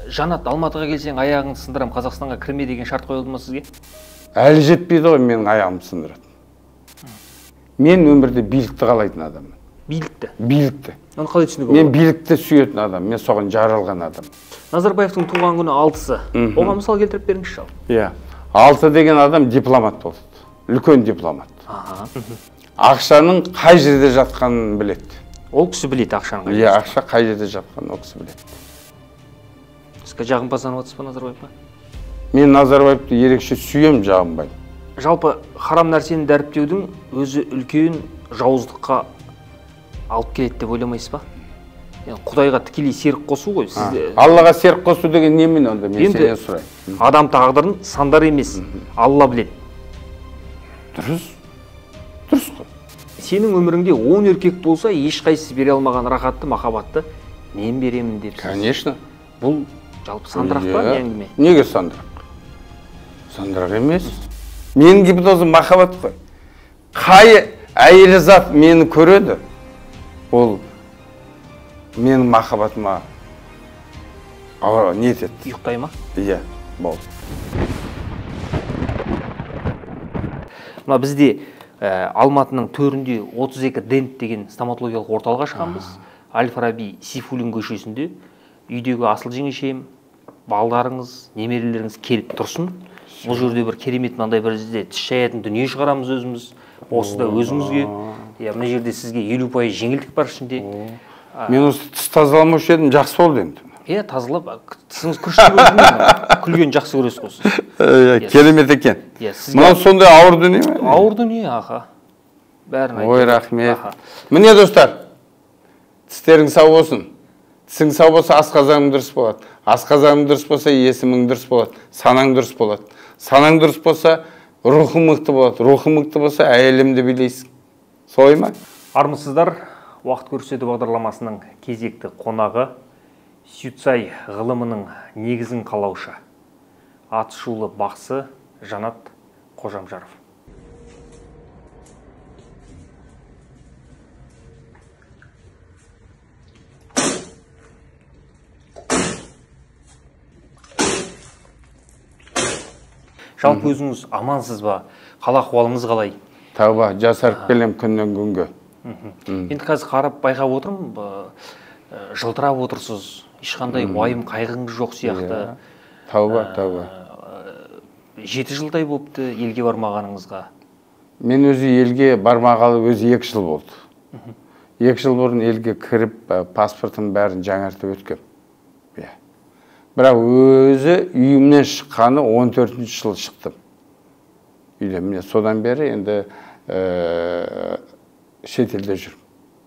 Жанат, Алматыға келсең аяғыңды сындырам, Қазақстанға кірме деген шарт қойылды ма сізге? Әлі жетпейді ғой менің аяғымды сындырады. Мен өмірде билікті қалайтын адаммын. Билікті? Билікті. Оны қалай түсінуге болады? Мен билікті сүйетін адам, мен соған жаралған адам. Назарбаевтың туған күні 6-сы. Оған мысал келтіріп беріңізші ал. Иә. 6 деген адам дипломат болды. Үлкен дипломат. Ақшаның қай жерде жатқанын біледі. Ол кісі біледі ақшаның қай жерде. Иә, ақша қай жерде жатқанын ол кісі біледі. Сізге жағымпазданып отырсыз ба Назарбаевқа? Мен Назарбаевты ерекше сүйем, жағымбайды. Жалпы харам нәрсені дәріптеудің өзі үлкен жауыздыққа алып келеді деп ойламайсыз ба? Құдайға тікелей серік қосу ғой. Аллаға серік қосу деген немен онда? Мен сенен сұрайын. Адам тағдырын сандар емес, Алла біледі. Дұрыс. Дұрыс қой. Сенің өміріңде 10 еркек болса, ешқайсысы бере алмаған рахатты, махаббатты мен беремін деп. Конечно. Бұл жалпы сандырақ па әңгіме? Неге сандырақ? Сандырақ емес. Менің гипнозым махаббат қой. Қай әйелі зат мені көреді, ол менің махаббатыма не етеді? Ұйықтай ма? Иә, болды. Мына бізде Алматының төрінде 32 Дент деген стоматологиялық орталық ашқанбыз. Әл-Фараби Сейфуллин көшесінде үйдегі асыл жеңешем, балдарыңыз, немерелеріңіз келіп тұрсын. Бұл жерде бір керемет мынандай бір тіс шаятын дүние шығарамыз өзіміз. Осы да өзіңізге. Мына жерде сізге 50% жеңілдік бар ішінде. Мен осы тіс тазаламаушы едім, жақсы болды енді. Тазалап, тісіңіз күріштеп өтінен, күлген жақсы көресіз қосыз. Керемет екен. Мынау сондай ауыр дүние ме? Ауыр дүние, аха. Бәрін айтып. Ой, рахмет. Міне достар, тістерің сау болсын. Тісің сау болса, асқазаның дұрыс болады. Асқазаның дұрыс болса, есімің дұрыс болады. Санаң дұрыс болады. Санаң дұрыс болса, рухың мықты болады. Рухың мықты болса, әйелімді билейсің. Солай ма? Армысыздар, уақыт көрсету бағдарламасының кезекті қонағы Сюцай ғылымының негізін қалаушы, атышулы бақсы Жанат Қожамжаров. Жалпы өзіңіз амансыз ба? Қал ахуалыңыз қалай? Тауба, жасарып келем күннен күнге. Енді қазір қарап байқап отырмын, жылтырап отырсыз. Ешқандай уайым қайғыңыз жоқ сияқты. Тауба, тауба. 7 жылдай болыпты елге бармағаныңызға. Мен өзі елге бармағалы өзі 2 жыл болды. 2 жыл бұрын елге кіріп, паспортын бәрін жаңартып өткем. Бірақ өзі үйімнен шыққаны 14-ші жыл шықтым. Үйден, міне содан бері енді шетелде жүрмін.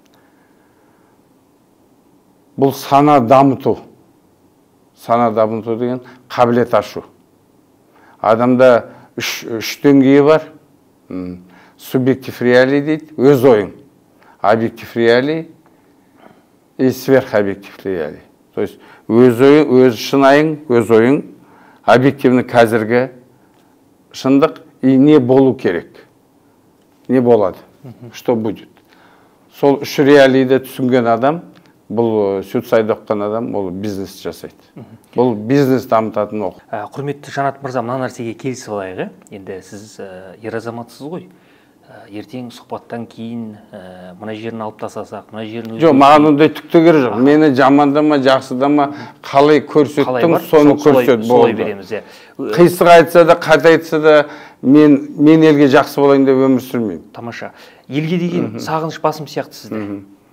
Бұл сана дамыту. Сана дамыту деген қабілет ашу. Адамда 3 деңгейі бар. Субъектив реалий дейді, өз ойың. Объектив реалий и сверхобъектив реалий. То есть өз ойың, өз шынайың, өз ойың, объективні қазіргі шындық и не болу керек. Не болады? Что будет? Сол 3 реалийді түсінген адам, бұл Сюцайды оққан адам, ол бизнес жасайды. Бұл бизнес дамытатын оқу. Құрметті Жанат мырза, мына нәрсеге келісіп алайық. Енді сіз ер азаматсыз ғой. Ертең сұхбаттан кейін мына жерін алып тастасақ, мына жерін өзі... Жоқ, маған ондай түкті керек жоқ. Мені жамандама, жақсыдама, қалай көрсеттім, соны көрсет болды. Қисық айтса да, қат айтса да, мен елге жақсы болайын деп өмір сүрмеймін. Тамаша. Елге деген сағыныш басым сияқты сізде.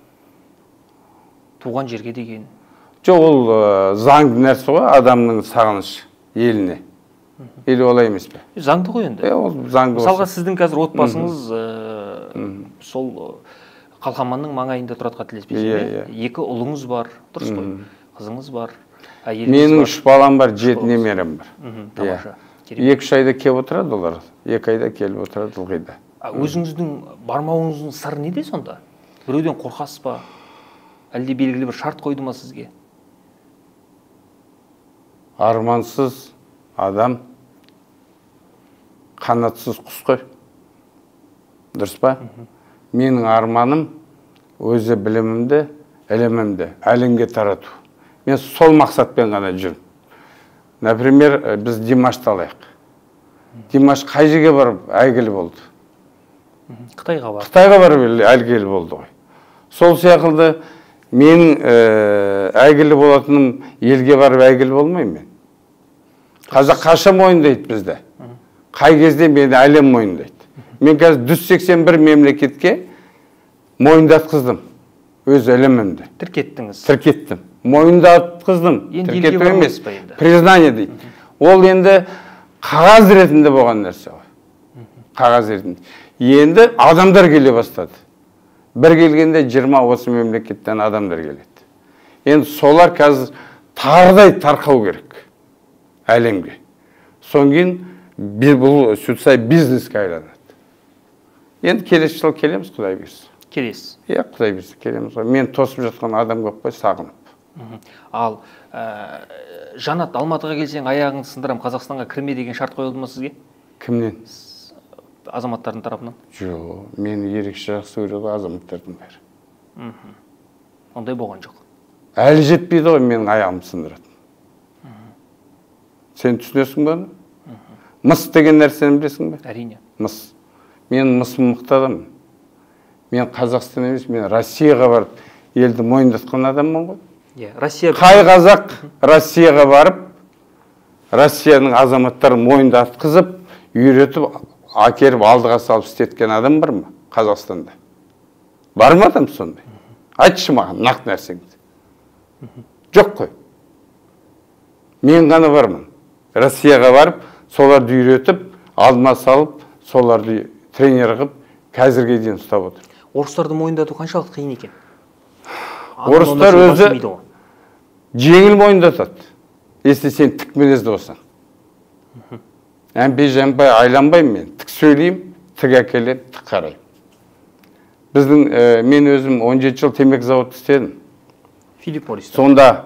Туған жерге деген. Жоқ, ол заңды нәрсе ғой, адамның сағыныш еліне. Или олай емес пе? Заңды ғой енді. Ол заңды. Мысалға сіздің қазір отбасыңыз сол Қалқаманның маңайында тұрады қателеспесем. 2 ұлыңыз бар, дұрыс қой. Қызыңыз бар, әйеліңіз бар. Менің 3 балам бар, 7 немерем бар. Тамаша. 2-3 айда келіп отырады олар. 2 айда келіп отырады ылғида. Өзіңіздің бармауыңыздың сыры неде сонда? Біреуден қорқасыз ба? Әлде белгілі бір шарт қойды ма сізге? Армансыз адам қанатсыз құс қой. Дұрыс па? Менің арманым өзі білімімді, ілімімді әлемге тарату. Мен сол мақсатпен ғана жүрмін. Например, біз Димашты алайық. Димаш қай жерге барып әйгілі болды? Қытайға барып. Қытайға барып әйгілі болды ғой. Сол сияқты менің әйгілі болатыным елге барып әйгілі болмаймын мен. Қазақ қаша мойындайды бізді. Қай кезде мені әлем мойындайды. Мен қазір 181 мемлекетке мойындатқыздым. Өз әлемімді. Тіркеттіңіз. Тіркеттім. Мойындатқыздым. Тіркету емес. Признание дейді. Ол енді қағаз ретінде болған нәрсе ғой. Қағаз ретінде. Енді адамдар келе бастады. Бір келгенде 20-30 мемлекеттен адамдар келеді. Енді солар қазір тағыдай тарқау керек әлемге. Соң кейін бұл сөйтсай бизнеске айланады. Енді келесі жыл келеміз, Құдай берсін. Келесіз. Иә, Құдай берсін, келеміз ғой. Мен тосып жатқан адам көп қой, сағынып. Ал Жанат, Алматыға келсең аяғыңды сындырам, Қазақстанға кірме деген шарт қойылды ма сізге? Кімнен? Азаматтардың тарапынан? Жоқ, мені ерекше жақсы көреді азаматтардың бәрі. Ондай болған жоқ. Әлі жетпейді ғой менің аяғымды сындыратын. Сен түсінесің бе оны? Мыс деген нәрсені білесің бе? Әрине. Мыс. Мен мысым мықты адаммын. Мен Қазақстан емес, мен Россияға барып елді мойындатқан адаммын ғой. Россия. Қай қазақ Россияға барып, Россияның азаматтарын мойындатқызып, үйретіп, әкеліп алдыға салып істеткен адам бар ма Қазақстанда? Бар ма адам сондай? Айтшы маған нақты нәрсеңді. Жоқ қой. Мен ғана бармын. Россияға барып, соларды үйретіп, алдыма салып, соларды тренер қып, қазірге дейін ұстап отыр. Орыстарды мойындату қаншалықты қиын екен? Орыстар өзі жеңіл мойындатады. Если сен тік мінезді болсаң. Әмпей жәмпай айланбаймын мен. Тік сөйлеймін, тік әкелем, тік қараймын. Мен өзім 17 жыл темекі зауыты істедім. Филипп Моррис. Сонда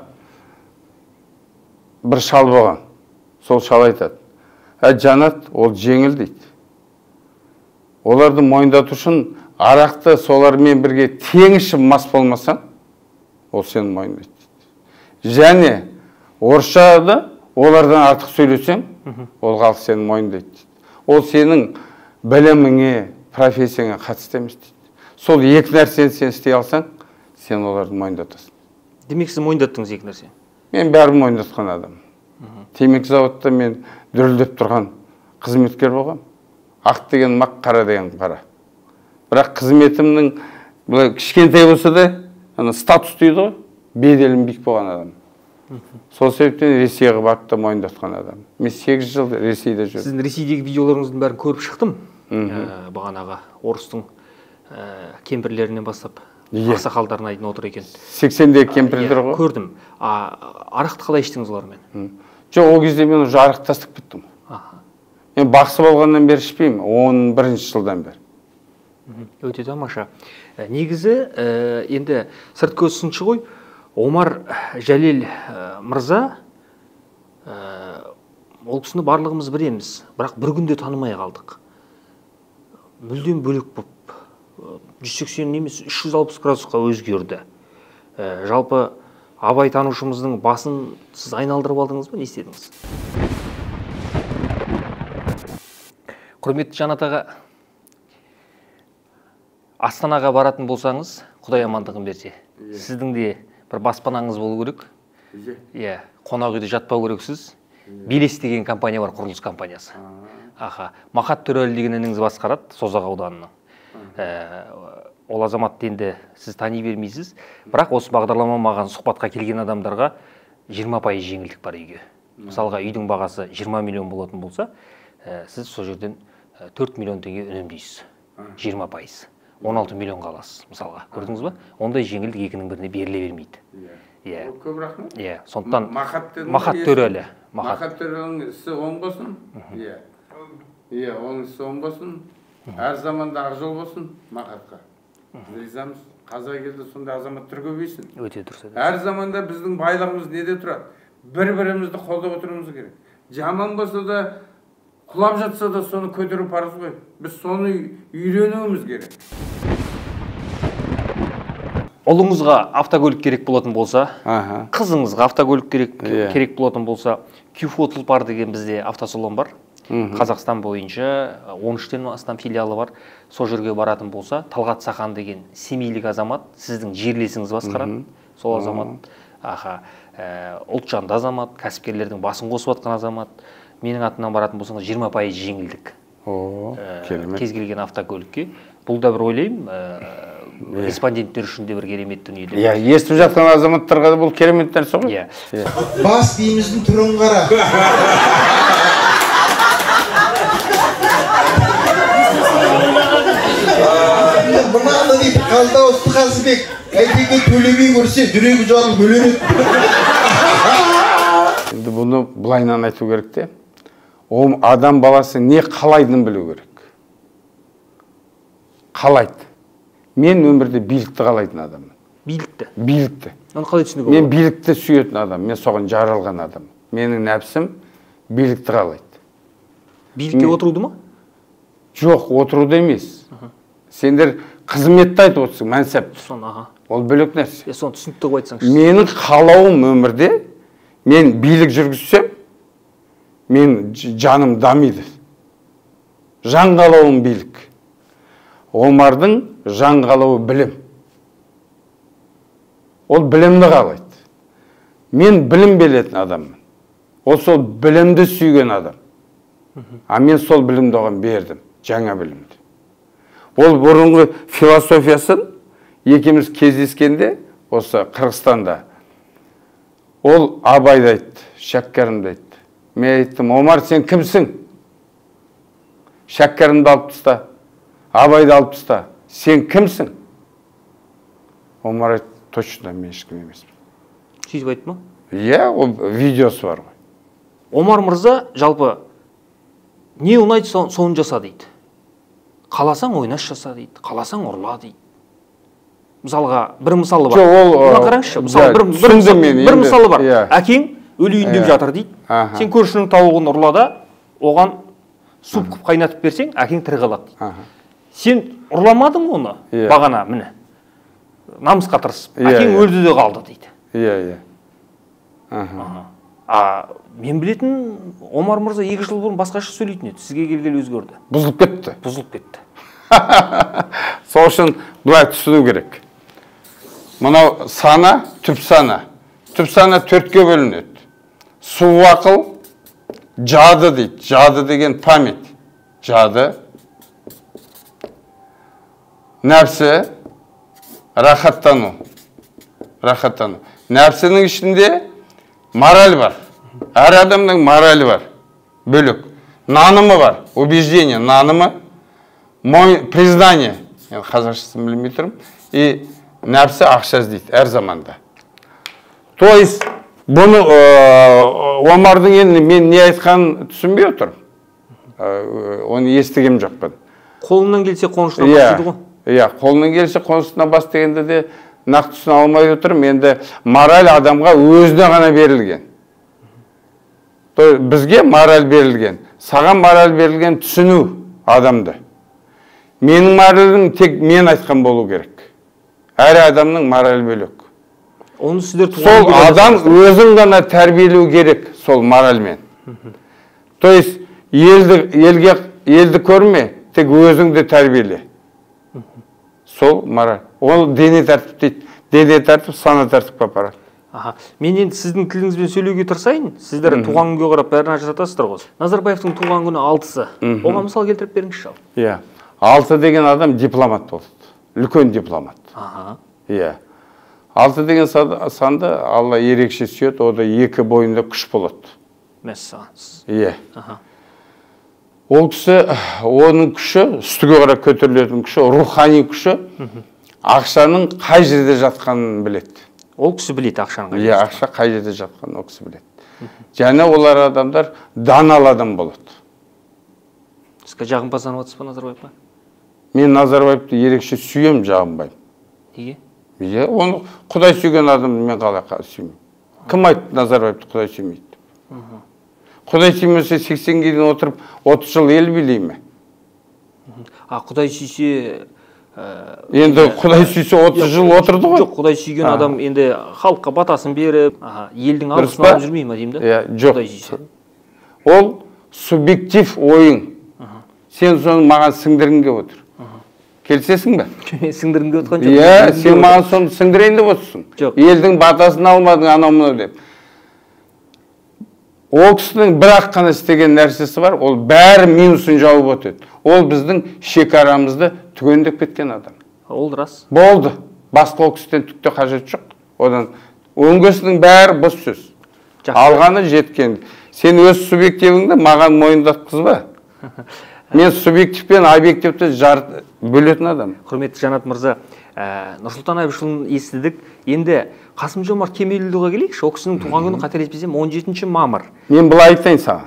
бір шал болған. Сол шал айтады. Жанат, ол жеңіл дейді. Оларды мойындату үшін арақты солармен бірге тең ішіп мас болмасаң, ол сені мойындайды. Және орысшада олардан артық сөйлесең, ол халық сені мойындайды. Ол сенің біліміңе, профессияңа қатысты емес дейді. Сол екі нәрсені сен істей алсаң, сен оларды мойындатасың. Демек, сіз мойындаттыңыз екі нәрсе? Мен бәрін мойындатқан адам. Темекі зауытта мен дүрілдеп тұрған қызметкер болғам. Ақ деген мақ, қара деген қара. Бірақ қызметімнің кішкентай болса да статус дейді ғой, беделім биік болған адам. Сол себептен Ресейге барып та мойындатқан адам. Мен 8 жыл Ресейде жүрдім. Сіздің Ресейдегі видеоларыңыздың бәрін көріп шықтым. Бағанағы орыстың кемпірлерінен бастап ақсақалдарына айтын отыр екен. 80-дегі кемпірлер ғой. Көрдім. Арақты қалай іштіңіз олармен? Жоқ, ол кезде мен уже арақты тастап кеттім. Мен бақсы болғаннан бері ішпеймін, 11-ші жылдан бері. Өте тамаша. Негізі, енді сырт көз сыншы ғой, Омар Жәлел мырза, ол кісіні барлығымыз білеміз, бірақ бір күнде танымай қалдық. Мүлдем бөлек болып, 180 емес 360 градусқа өзгерді. Жалпы абай танушымыздың басын сіз айналдырып алдыңыз ба, не істедіңіз? Құрметті Жанат аға, Астанаға баратын болсаңыз, Құдай амандығын берсе, сіздің де бір баспанаңыз болу керек. Қонақ үйде жатпау керексіз. Белес деген компания бар, құрылыс компаниясы. Мақат Төрәлі деген ініңіз басқарады, Созақ ауданының. Ол азаматты енді сіз тани бермейсіз. Бірақ осы бағдарлама маған сұхбатқа келген адамдарға 20% жеңілдік бар үйге. Мысалға, үйдің бағасы 20 миллион болатын болса, сіз сол жерден 4 миллион теңге үнемдейсіз. 20%. 16 миллион қаласыз, мысалға. Көрдіңіз ба? Ондай жеңілдік екінің біріне беріле бермейді. Көп рахмет. Сондықтан Мақат Төрәлі. Мақат Төрәлінің ісі оң болсын. Оның ісі оң болсын. Әр заманда ақ жол болсын Мақатқа. Ризамыз. Қазақ елде сонда азаматтар көбейсін. Өте дұрыс. Әр заманда біздің байлығымыз неде тұрады? Бір-бірімізді қолдап отыруымыз керек. Жаман болса да, құлап жатса да соны көтеру парыз ғой. Біз соны үйренуіміз керек. ұлыңызға автокөлік керек болатын болса, Аха. қызыңызға автокөлік керек болатын болса, Q-Fo тұлпар деген бізде автосалон бар. Қазақстан бойынша 13-тен астам филиалы бар. Сол жерге баратын болса, Талғат Сахан деген семейлік азамат, сіздің жерлесіңіз басқарады. Сол азамат, ұлтжанды азамат, кәсіпкерлердің басын қосып жатқан азамат. Менің атынан баратын болсаңыз 20% жеңілдік. Кез келген автокөлікке. Бұл да бір ойлаймын, респонденттер үшін де бір керемет дүние. Иә, естіп жатқан азаматтарға да бұл керемет нәрсе ғой. Бас дейміздің түрін қара. Мынаны дейді, Қалдауысты Қазыбек, әйтеке төлемей көрсе, дүрегі жалып өлер еді. Енді бұны былайынан айту керек те. Адам баласы не қалайдың білу керек. Қалайды. Мен өмірде билікті қалайтын адаммын. Билікті? Билікті. Оны қалай түсінуге болады? Мен билікті сүйетін адам, мен соған жаралған адам. Менің нәпсім билікті қалайды. Билікке отыруды ма? Жоқ, отыруды емес. Сендер қызметті айтып отырсың, мәнсәп. Ол бөлек нәрсе. Соны түсінікті қойып айтсаңшы. Менің қалауым өмірде, мен билік жүргізсем, мен жаным дамиды. Жан қалауым билік. Омардың жан қалауы білім. Ол білімді қалайды. Мен білім беретін адаммын. Ол сол білімді сүйген адам. А мен сол білімді оған бердім, жаңа білімді. Ол бұрынғы философиясын екеуміз кездескенде, осы Қырғызстанда, ол Абайды айтты, Шәккәрімді айтты. Мен айттым, Омар, сен кімсің? Шәккәрімді алып тұста, Абайды алып тұста, сен кімсің? Омар айтты, точно, мен ешкім емеспін. Сөйтіп айтты ма? Иә, ол видеосы бар ғой. Омар мырза, жалпы, не ұнайды, соны жаса дейді. Қаласаң ойнаш жаса дейді, қаласаң ұрла дейді. Мысалға, бір мысалы бар. Оны қараңызшы, бір мысалы бар. Әкең өлейін деп жатыр дейді. Сен көршінің тауығын ұрла да, оған суп қып қайнатып берсең, әкең тірі қалады дейді. Сен ұрламадың оны бағана, міне. Намысқа тырысып, әкең өлді де қалды дейді. Иә. Мен білетін, Омар мырза 2 жыл бұрын басқаша сөйлейтін еді. Сізге келгелі өзгерді. Бұзылып кетті. Бұзылып кетті. Сол үшін бұлай түсіну керек. Мынау сана, түп сана. Түп сана 4-ке бөлінеді. Суық ақыл, жады дейді. Жады деген память. Жады. Нәпсі, рахаттану. Рахаттану. Нәпсінің ішінде мораль бар. Әр адамның моралі бар. Бөлік. Нанымы бар. Убеждение. Нанымы. Признание. Қазақшасын білмей тұрмын. И нәпсі ақша іздейді әр заманда. То есть, бұны Омардың енді мен не айтқанын түсінбей отырмын. Оны естігем жоқпын. Қолынан келсе қонышына бас дейді ғой. Иә, қолынан келсе қонышына бас дегенде де нақты түсіне алмай отырмын. Енді мораль адамға өзіне ғана берілген. Бізге мораль берілген. Саған мораль берілген түсіну адамды. Менің моралім тек мен айтқан болу керек. Әр адамның мораль бөлек. Сол адам өзін ғана тәрбиелеу керек сол моральмен. То есть, елді көрме, тек өзіңді тәрбиеле. Сол мораль. Ол дене тәртіп дейді. Дене тәртіп, сана тәртіп апарады. Мен енді сіздің тіліңізбен сөйлеуге тырысайын. Сіздер туған күнге қарап бәрін ажыратасыздар ғой. Назарбаевтың туған күні 6-сы. Оған мысал келтіріп беріңізші. Иә. 6 деген адам дипломат болды. Үлкен дипломат. Иә. 6 деген санды Алла ерекше сүйеді, ода 2 бойында күш болады. Мәссағансыз. Иә. Ол кісі, оның күші, үстіге қарап көтерілетін күші, рухани күші, ақшаның қай жерде жатқанын біледі. Ол кісі біледі ақшаның қай жерде. Иә, ақша қай жерде жатқанын ол кісі біледі. Және олар адамдар даналы адам болады. Сізге жағымпазданып отырсыз ба Назарбаевқа? Мен Назарбаевты ерекше сүйем, жағынбаймын. Неге? Иә, оны Құдай сүйген адамды мен қалай сүймеймін. Кім айтты Назарбаевты Құдай сүймейді? Құдай сүймесе 80-ге дейін отырып 30 жыл ел билей ме? Құдай сүйсе Енді Құдай сүйсе 30 жыл отырды ғой. Жоқ, Құдай сүйген адам енді халыққа батасын беріп, елдің алғысын алып жүрмей ма деймін да? Жоқ. Құдай сүйсе. Ол субъектив ойың. Сен соны маған сіңдіргің келіп отыр. Келісесің бе? Сіңдіргім келіп отқан жоқ. Сен маған соны сіңдірейін деп отырсың. Жоқ. Елдің батасын алмадың, анау мынау деп. Ол кісінің бір-ақ қана істеген нәрсесі бар, ол бәрі минусын жауып өтеді. Ол біздің шекарамызды түгендеп кеткен адам. Ол рас. Болды. Басқа ол кісіден түкте қажет жоқ. Одан өңгесінің бәрі бос сөз. Алғаны жеткен. Сен өз субъективіңді маған мойындатқызба. Мен субъектив пен объективті бөлетін адам. Құрметті Жанат мырза, Нұрсұлтан Әбішұлын естідік. Енді Қасым-Жомарт Кемелұлыға келейікші. Ол кісінің туған күні қателеспесем 17 мамыр. Мен былай айтайын саған.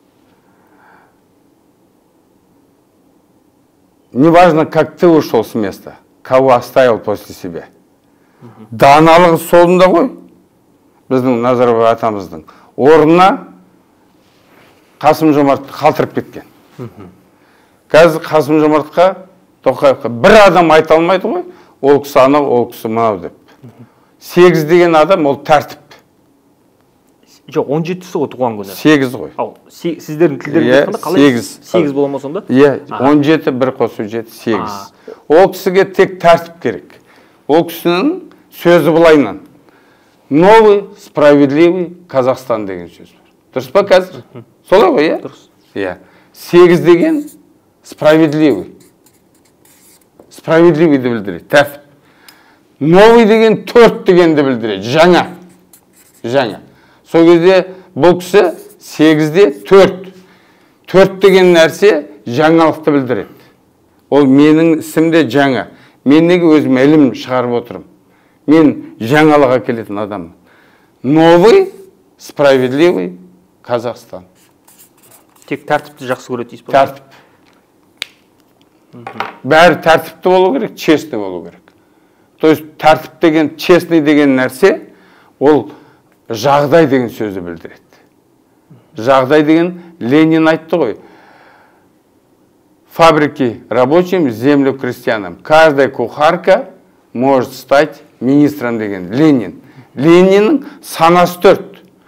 Неважно, как ты ушел с места, кого оставил после себя. Даналығы солында ғой, біздің Назарбаев атамыздың. Орнына Қасым-Жомарт қалтырып кеткен. Қазір Қасым-Жомартқа, Тоқаевқа бір адам айта алмайды ғой, ол кісі анау, ол кісі мынау деп. 8 деген адам ол тәртіп. Жоқ, 17-сі ғой туған күні. 8 ғой. Ал, сіздердің тілдеріңіз айтқанда қалай? 8 бола ма сонда? 17 бір қосу 7, 8. Ол кісіге тек тәртіп керек. Ол кісінің сөзі былайынан. Новый, справедливый Қазақстан деген сөз бар. Дұрыс па қазір? Солай ғой, е? Дұрыс. 8 деген справедливый. Справедливыйді білдіреді, тәртіп. Новый деген 4 дегенді білдіреді, жаңа. Жаңа. Сол кезде бұл кісі 8-де 4. 4 деген нәрсе жаңалықты білдіреді. Ол менің ісімде жаңа. Мен неге өзім ілім шығарып отырым. Мен жаңалыға келетін адаммын. Новый, справедливый Қазақстан. Тек тәртіпті жақсы көреді дейсіз ба? Тәртіп. Бәрі тәртіпті болу керек, честный болу керек. То есть тәртіп деген, честный деген нәрсе, ол жағдай деген сөзді білдіреді. Жағдай деген Ленин айтты ғой. Фабрики рабочим, землю крестьянам. Каждая кухарка может стать министром деген Ленин. Лениннің санасы 4.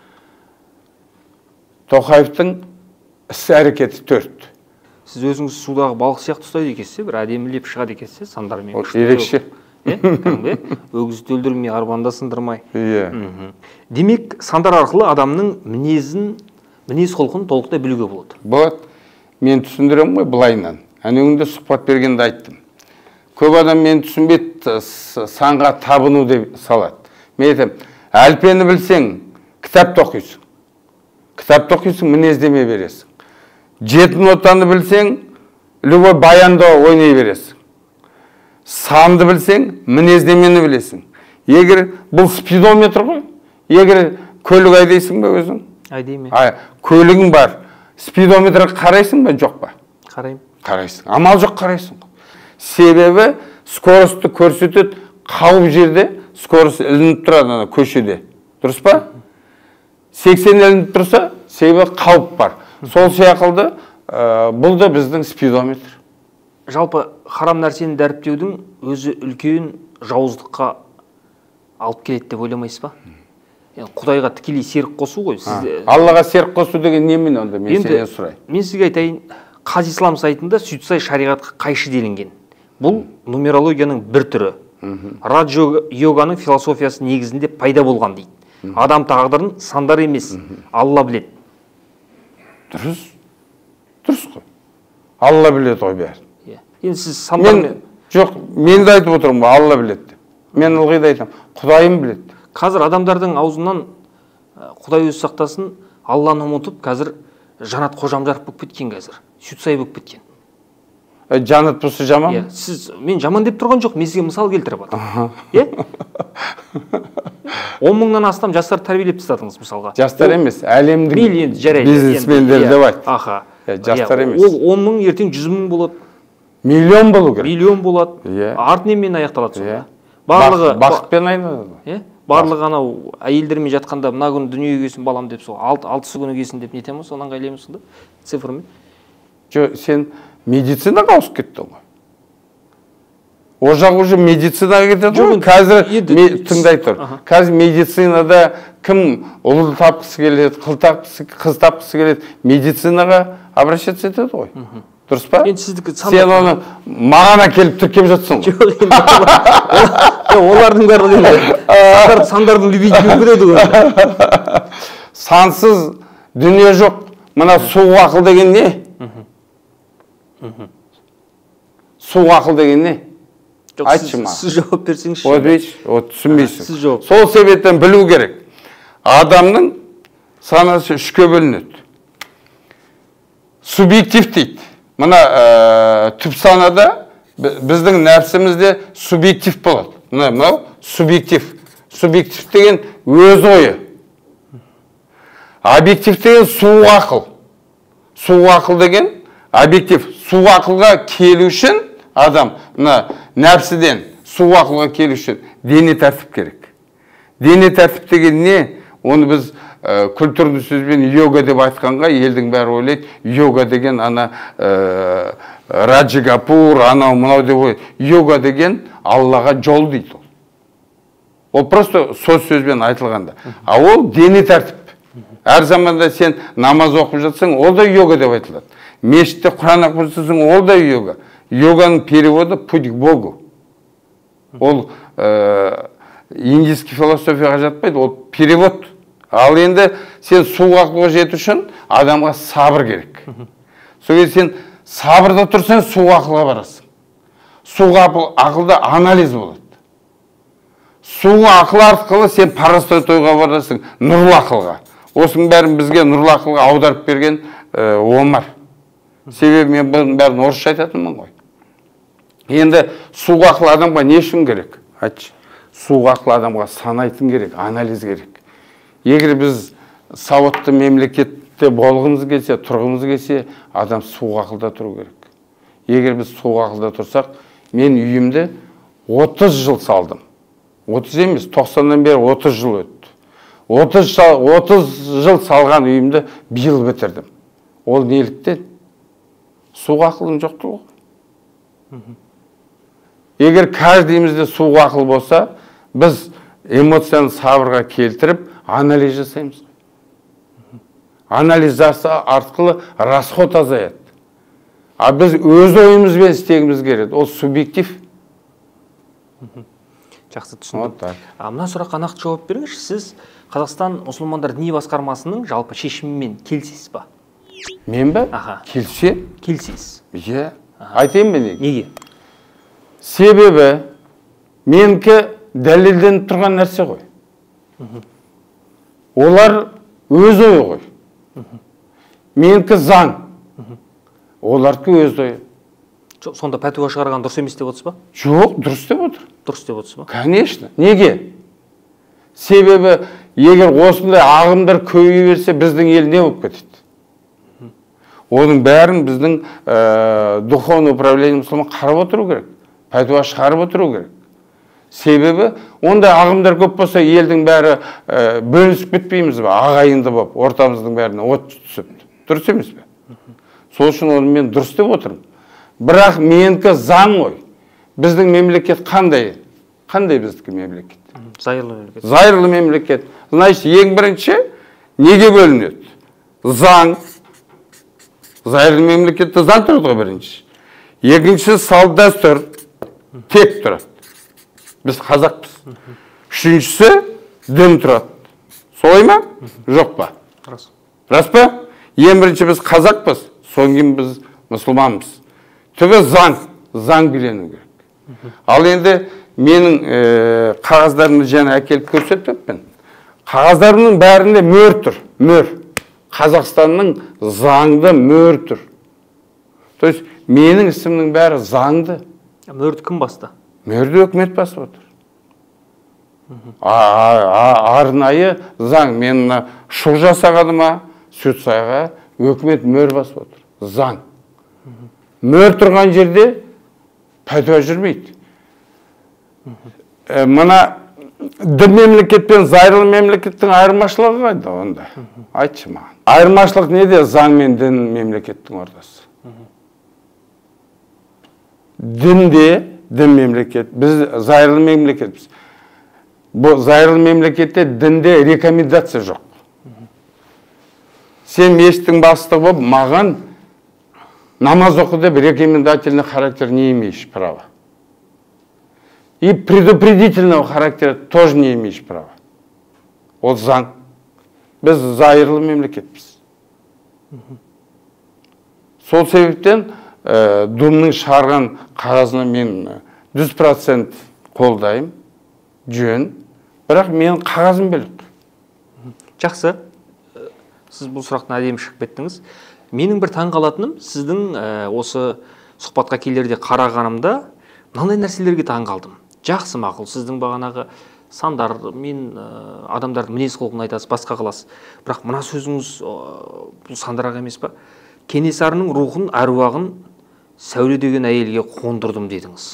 Тоқаевтың іс-әрекеті 4. Сіз өзіңіз судағы балық сияқты ұстайды екенсіз, бір әдемілеп шығады екенсіз, сандармен. Ерекше. Өгізді өлдірмей, арбанда сындырмай. Демек, сандар арқылы адамның мінез құлқын толықтай білуге болады. Болады. Мен түсіндірем ғой былайынан. Әнеуінде сұхбат бергенде айттым. Көп адам мен түсінбейді, санға табыну деп салады. Мен айтам, әліппені білсең, кітапты оқисың. Кітапты оқисың, мінездеме бересің. 7 нотаны білсең, любой баянда ойнай бересің. Санды білсең, мінездемені білесің. Егер бұл спидометр ғой, егер көлік айдайсың ба өзің? Айдайме. Көлігің бар, спидометрі қарайсың ба, жоқ па? Қарайым. Қарайсың. Амал жоқ қарайсың. Себебі скоростты көрсетеді, қауіп жерде скорость ілініп тұрады көшеде. Дұрыс па? 80 ілініп тұрса, себебі қауіп бар. Сол сияқылды бұл да біздің спидометр. Жалпы харам нәрсені дәріптеудің өзі үлкен жауыздыққа алып келеді деп ойламайсыз ба? Құдайға тікелей серік қосу ғой. Аллаға серік қосу деген немен онда? Мен сенен сұрайын. Мен сізге айтайын, Қаз Ислам сайтында сөйтсай шариғатқа қайшы делінген. Бұл нумерологияның бір түрі. Раджа-йоганың философиясы негізінде пайда болған дейді. Адам тағдырын сандар емес, Алла біледі. Дұрыс. Дұрыс қой. Алла біледі ғой бәрін. Енді сіз сандармен... Жоқ, мен де айтып отырмын ба, Алла біледі. Мен ылғи да айтам, Құдайым біледі. Қазір адамдардың аузынан Құдай өзі сақтасын, Алланы ұмытып, қазір Жанат Қожамжаров болып кеткен қазір. Сүтсай болып кеткен. Жанат болса жаман? Сіз, мен жаман деп тұрған жоқ, мен сізге мысал келтіріп жатырмын. 10 мыңнан астам жастар тәрбиелеп тастадыңыз мысалға. Жастар емес, әлемдің бизнесмендері деп айт. Аха. Жастар емес. Ол 10 мың ертең 100 мың болады. Миллион болу керек. Миллион болады. Артымен аяқталады сонда. Бақытпен айналады. Барлығы анау әйелдермен жатқанда мына күні дүниеге келсін балам деп сол 6-сы күні келсін деп нетеміз, соны ыңғайлаймыз сонда цифрмен. Сен медицинаға ауысып кеттің ғой. О жақ уже медицинаға кетеді ғой. Қазір тыңдай тұр. Қазір медицинада кім ұлды тапқысы келеді, қыз тапқысы келеді, медицинаға обращаться етеді ғой. Дұрыс па? Сен оны маған әкеліп тіркеп жатсың ғой. Жоқ, енді олардың барлығы сандардың любителі көреді ғой. Сансыз дүние жоқ. Мына суық ақыл деген не? Суық ақыл деген не? Айтшы ма? Сіз жауап берсеңізші. Түсінбейсің. Сол себептен білу керек. Адамның санасы үшке бөлінеді. Субъектив дейді. Мына түп санада біздің нәпсімізде субъектив болады. Мынау субъектив. Субъектив деген өз ойы. Объектив деген суық ақыл. Суық ақыл деген объектив. Суық ақылға келу үшін адам нәпсіден суық ақылға келу үшін дене тәртіп керек. Дене тәртіп деген не? Оны біз культурный сөзбен йога деп айтқанға елдің бәрі ойлайды. Йога деген ана Раджигапур, анау мынау деп ойлайды. Йога деген Аллаға жол дейді. Ол просто сөзбен айтылғанда. А ол дене тәртіп. Әр заманда сен намаз оқып жатсаң, ол да йога деп айтылады. Мешітте Құран оқып жатсаң, ол да йога. Йоганың переводы путь к Богу. Ол индийский философияға жатпайды, ол перевод. Ал енді сен суық ақылға жету үшін адамға сабыр керек. Содан сен сабырда тұрсаң, суық ақылға барасың. Суық ақылда анализ болады. Суық ақыл арқылы сен парастройға барасың, нұрлы ақылға. Осының бәрін бізге нұрлы ақылға аударып берген Омар. Себебі мен бұның бәрін орысша айтатынмын ғой. Енді суық ақыл адамға не үшін керек? Айтшы. Суық ақыл адамға санайтын керек, анализ керек. Егер біз сауатты мемлекетте болғымыз келсе, тұрғымыз келсе, адам суық ақылда тұру керек. Егер біз суық ақылда тұрсақ, мен үйімді 30 жыл салдым. 30 емес, 90-нан бері 30 жыл өтті. 30 жыл салған үйімді биыл бітірдім. Ол неліктен? Суық ақылым жоқтығы. Егер каждыйымызда суық ақыл болса, біз эмоцияны сабырға келтіріп, анализ жасаймыз. Анализ арқылы расход азаяды. А біз өз ойымызбен істегіміз келеді. Ол субъектив. Жақсы түсіндім. Мына сұраққа нақты жауап беріңізші. Сіз Қазақстан мұсылмандар діни басқармасының жалпы шешімімен келісесіз ба? Мен бе? Келісем? Келісесіз. Иә. Айтайын ба неге? Неге? Себебі менікі дәлелденіп тұрған нәрсе ғой. Олар өз ойы ғой. Менікі заң. Олардікі өз ойы. Сонда пәтуа шығарған дұрыс емес деп отырсыз ба? Жоқ, дұрыс деп отыр. Дұрыс деп отырсыз ба? Конечно. Неге? Себебі егер осындай ағымдар көбейе берсе, біздің ел не болып кетеді? Оның бәрін біздің духовный управление мұсылман қарап отыру керек. Пәтуа шығарып отыру керек. Себебі ондай ағымдар көп болса, елдің бәрі бөлісіп кетпейміз бе? Ағайынды болып, ортамыздың бәріне от түсіп. Дұрыс емес пе? Сол үшін оны мен дұрыс деп отырмын. Бірақ менікі заң ғой. Біздің мемлекет қандай? Қандай біздікі мемлекет? Зайырлы мемлекет. Зайырлы мемлекет. Значит, ең бірінші неге бөлінеді? Заң. Зайырлы мемлекетте заң тұрады ғой бірінші. Екінші салт дәстүр тек тұрады. Біз қазақпыз. Үшіншісі дін тұрады. Солай ма? Жоқ па? Рас. Рас па? Ең бірінші біз қазақпыз, содан кейін біз мұсылманбыз. Түбі заң білену керек. Ал енді менің қағаздарымды жаңа әкеліп көрсетіппін. Қағаздарымның бәрінде мөр тұр, мөр. Қазақстанның заңды мөр тұр. То есть менің ісімнің бәрі заңды. Мөрді кім басты? Мөрді өкімет басып отыр. Арнайы заң. Мен шу жасағаныма, Сөтсайға өкімет мөр басып отыр. Заң. Мөр тұрған жерде пәтуа жүрмейді. Мына дін мемлекет пен зайырлы мемлекеттің айырмашылығы қайда онда? Айтшы маған. Айырмашылық неде заң мен дін мемлекеттің ортасы? Дінде дін мемлекет. Біз зайырлы мемлекетпіз. Бұл зайырлы мемлекетте дінде рекомендация жоқ. Сен мешіттің бастығы болып, маған намаз оқы деп рекомендательный характер не имеешь права. И предупредительного характера тоже не имеешь права. Ол заң. Біз зайырлы мемлекетпіз. Сол себептен Думның шығарған қағазына мен 100% қолдайым, жөн, бірақ мен қағазым бөлек. Жақсы. Сіз бұл сұрақтан әдемі шығып кеттіңіз. Менің бір таң қалатыным, сіздің осы сұхбатқа келерде қарағанымда мынандай нәрселерге таң қалдым. Жақсы мақұл, сіздің бағанағы сандар, мен адамдардың мінез құлқын айтасыз, басқа қыласыз. Бірақ мына сөзіңіз бұл сандарға емес па? Кенесарының рухын, әруағын Сәуле деген әйелге қондырдым дедіңіз.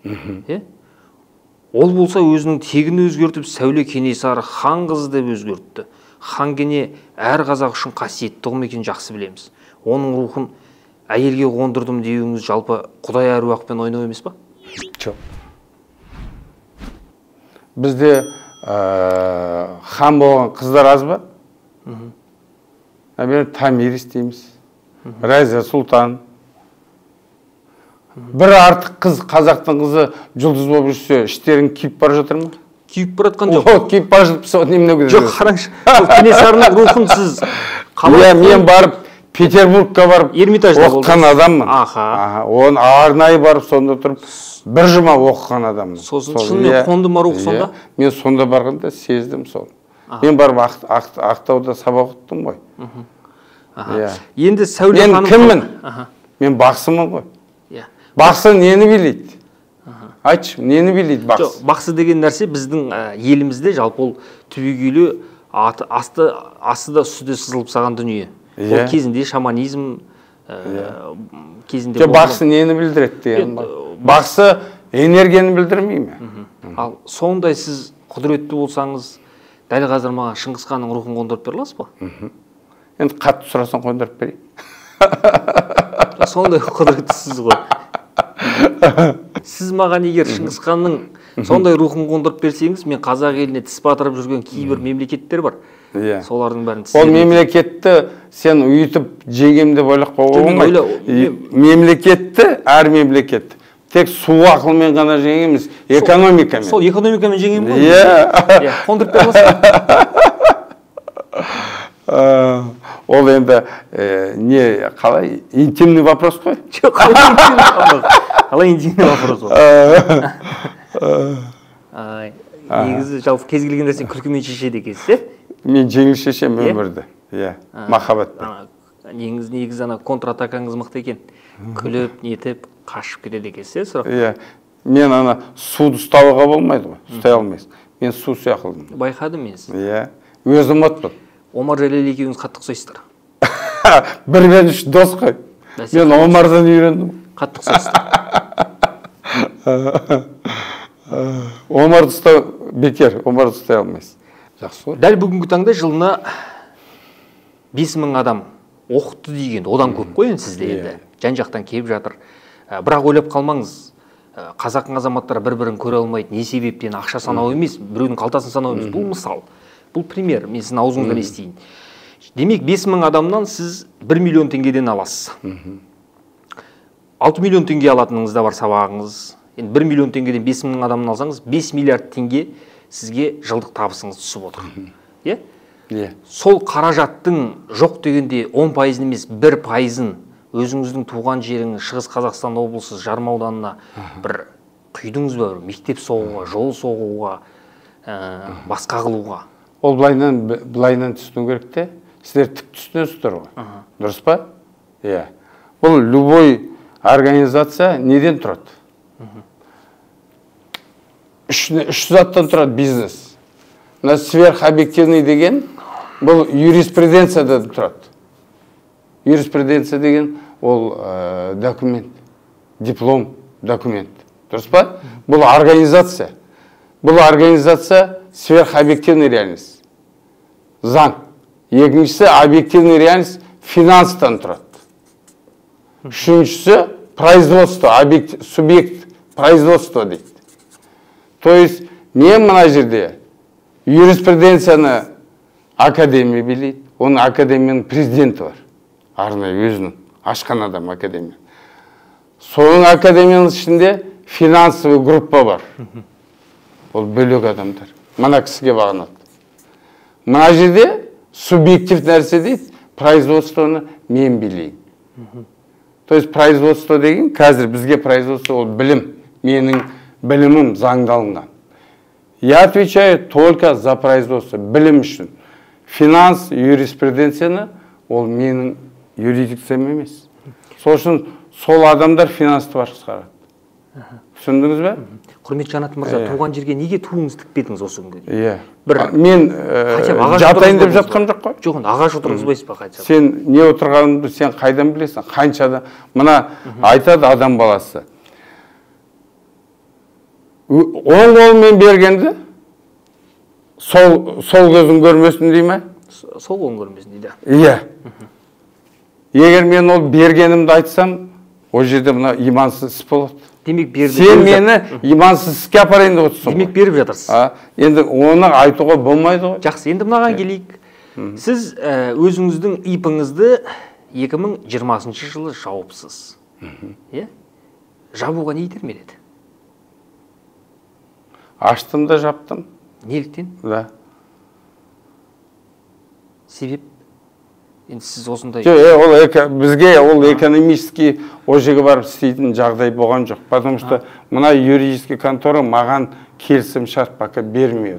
Ол болса өзінің тегін өзгертіп, Сәуле Кенесары хан қызы деп өзгертті. Хан кене әр қазақ үшін қасиетті ұғым екенін жақсы білеміз. Оның рухын әйелге қондырдым деуіңіз жалпы Құдай әруақпен ойнау емес па? Жоқ. Бізде хан болған қыздар аз ба? Мен Тамирис дейміз. Райза Сұлтан. Бір артық қыз, қазақтың қызы жұлдыз болып жүрсе, іштерің күйіп бара жатыр ма? Күйіп баратқан жоқ. Күйіп бара жатып, сол немене керек? Жоқ, қараңызшы. Кенесарының рухын сіз қалай? Мен барып Петербургқа барып оқыған адаммын. Оны арнайы барып сонда тұрып бір жұма оқыған адаммын. Сосын шынымен қонды ма рух сонда? Мен сонда барғанда сездім сол. Мен барып Ақтауда сабақ өттім ғой. Енді Сәуле ханым... Мен кіммін? Мен бақсымын ғой. Бақсы нені билейді? Айтшы, нені билейді бақсы? Бақсы деген нәрсе біздің елімізде жалпы ол түбегейлі асты да үсті де сызылып саған дүние. Ол кезінде шаманизм кезінде... Бақсы нені білдіреді деген ба? Бақсы энергияны білдірмей ме? Ал сондай сіз құдіретті болсаңыз, дәл қазір маған Шыңғыс ханның рухын қондырып бере аласыз ба? Енді қатты сұрасаң қондырып берейін. Сондай құдіреттісіз ғой. Сіз маған егер Шыңғыс ханның сондай рухын қондырып берсеңіз, мен қазақ еліне тіс батырып жүрген кейбір мемлекеттер бар. Солардың бәрін тіс... Ол мемлекетті сен ұйытып жеңем деп ойлап қойға болмайды. Мемлекетті, әр мемлекетті тек су ақылмен ғана жеңеміз, экономикамен. Сол экономикамен жеңем ғой? Қондырып бере аласыз? Ол енді не, қалай, интимный вопрос қой? Жоқ, қалай интимный вопрос қой? Негізі жалпы кез келген нәрсен күлкімен шешеді екенсіз, мен жеңіл шешем өмірді, махаббатпен. Негізі ана контратакаңыз мықты екен. Күліп, нетіп, қашып кетеді екенсіз, сұрақ? Мен ана суды ұстауға болмайды ғой, ұстай алмайсың. Мен су сияқылдым. Байқадым мен сіз. Өзім ұмытпын. Омар Жәлел екеуіңіз қатты ұқсайсыздар. Бір мен үш дос қой. Мен Омардан үйрендім. Қатты ұқсайсыздар. Омарды ұстау бекер, Омарды ұстай алмайсыз. Жақсы ғой. Дәл бүгінгі таңда жылына 5000 адам оқытты деген, одан көп қойын сізде енді. Жан-жақтан келіп жатыр. Бірақ ойлап қалмаңыз, қазақтың азаматтары бір-бірін көре алмайды. Не себептен ақша санау емес, біреудің қалтасын санау емес. Бұл мысал. Бұл пример, мен сіздің аузыңыздан естейін. Демек, 5000 адамнан сіз 1 миллион теңгеден аласыз. 6 миллион теңге алатыныңыз да бар сабағыңыз. Енді 1 миллион теңгеден 5000 адамнан алсаңыз, 5 миллиард теңге сізге жылдық табысыңыз түсіп отыр. Сол қаражаттың жоқ дегенде 10% емес 1%-ын өзіңіздің туған жеріңіз Шығыс Қазақстан облысы Жарма ауданына бір құйдыңыз ба, мектеп соғуға, жол соғуға, басқа қылуға? Ол былайынан түсіну керек те, сіздер тік түсінесіздер ғой. Дұрыс па? Бұл любой организация неден тұрады? Үш заттан тұрады бизнес. Сверхобъективный деген, бұл юриспруденциядан тұрады. Юриспруденция деген ол документ, диплом, документ. Дұрыс па? Бұл организация. Бұл организация сверхобъективный реальность. Заң. Екіншісі объективный реальность финанстан тұрады. Үшіншісі производство, субъект производство дейді. То есть мен мына жерде юриспруденцияны академия билейді. Оның академияның президенті бар. Арнайы өзінің ашқан адам академия. Соның академияның ішінде финансовый группа бар. Ол бөлек адамдар. Мына кісіге бағынады. Мына жерде субъектив нәрсе дейді, производствоны мен билейін. То есть производство деген, қазір бізге производство ол білім. Менің білімім заңдалынған. Я отвечаю только за производство, білім үшін. Финанс, юриспруденцияны ол менің юрисдикциям емес. Сол үшін сол адамдар финансты басқарады. Түсіндіңіз бе? Құрметті Жанат мырза, туған жерге неге туыңыз тікпедіңіз осы күнге дейін? Иә. Бір Мен жатайын деп жатқан жоқ қой. Жоқ, ағаш отырғызбайсыз ба қанша? Сен не отырғанымды сен қайдан білесің? Қаншада? Мына айтады адам баласы. Оң қолмен бергенді сол көзін көрмесін дей ме? Сол қолын көрмесін дейді. Иә. Егер мен ол бергенімді айтсам, о жерде мына имансыз іс болады. Демек берді. Сен мені имансыз іске апарайын деп отырсың. Демек беріп жатырсыз. Енді оны айтуға болмайды ғой. Жақсы, енді мынаған келейік. Сіз өзіңіздің ИП-іңізді 2020 жылы жауыпсыз. Жабуға не итермеледі? Аштым да жаптым. Неліктен? Да. Себеп? Енді сіз осындай... Бізге ол экономический о жерге барып істейтін жағдай болған жоқ. Потому что мына юридический контора маған келісім шарт пока бермей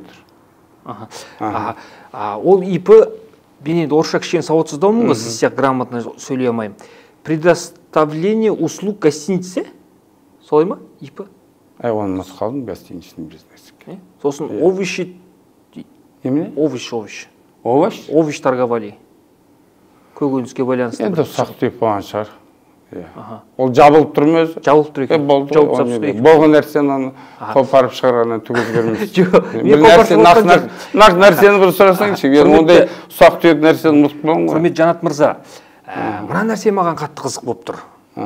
отыр. Ол ИП, мен енді орысша кішкене сауатсыздаумын ғой, сіз сияқты грамотно сөйлей алмаймын. Предоставление услуг гостиницы? Солай ма? ИП? Оны ұмытып қалдым, гостиничный бизнес. Сосын овощи... Немене? Овощ торговали. Көкөніске байланысты. Енді ұсақ-түйек болған шығар. Ол жабылып тұр ма өзі? Жабылып тұр екен. Болған нәрсені оны қопарып шығарғаннан түгел көрмейсіз. Нақ нәрсені бір сұрасаңшы. Ондай ұсақ-түйек нәрсені ұмытып қалған ғой. Құрметті Жанат мырза, мына нәрсе маған қатты қызық болып тұр.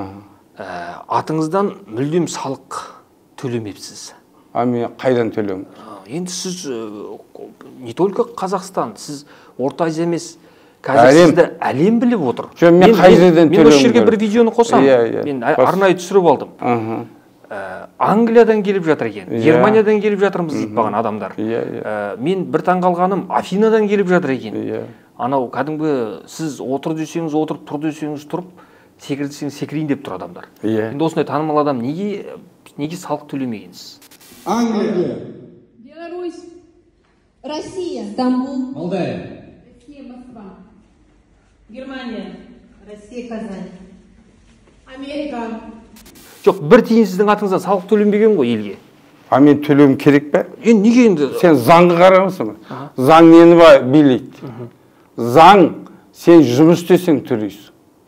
Атыңыздан мүлдем салық төлемепсіз. Мен қайдан төлемін? Енді сіз не только Қазақстан, сіз Орта Азия емес, қазір сізді әлем біліп отыр. Мен қай жерден төлемін? Мен осы жерге бір видеоны қосам. Мен арнайы түсіріп алдым. Англиядан келіп жатыр екен, Германиядан келіп жатырмыз дейді баған адамдар. Мен бір таңғалғаным, Афинадан келіп жатыр екен. Анау кәдімгі сіз отыр десеңіз отырып, тұр десеңіз тұрып, секір десеңіз секірейін деп тұр адамдар. Енді осындай танымал адам неге салық төлемегенсіз? Англия, Беларусь, Россия, Стамбул, Молдавия, Россия, Москва, Германия, Россия, Казань, Америка. Жоқ, бір тиын сіздің атыңыздан салық төленбеген ғой елге. Мен төлеуім керек пе? Енді неге енді? Сен заңға қарамысың ба? Заң нені билейді? Заң, сен жұмыс істесең төлейсің.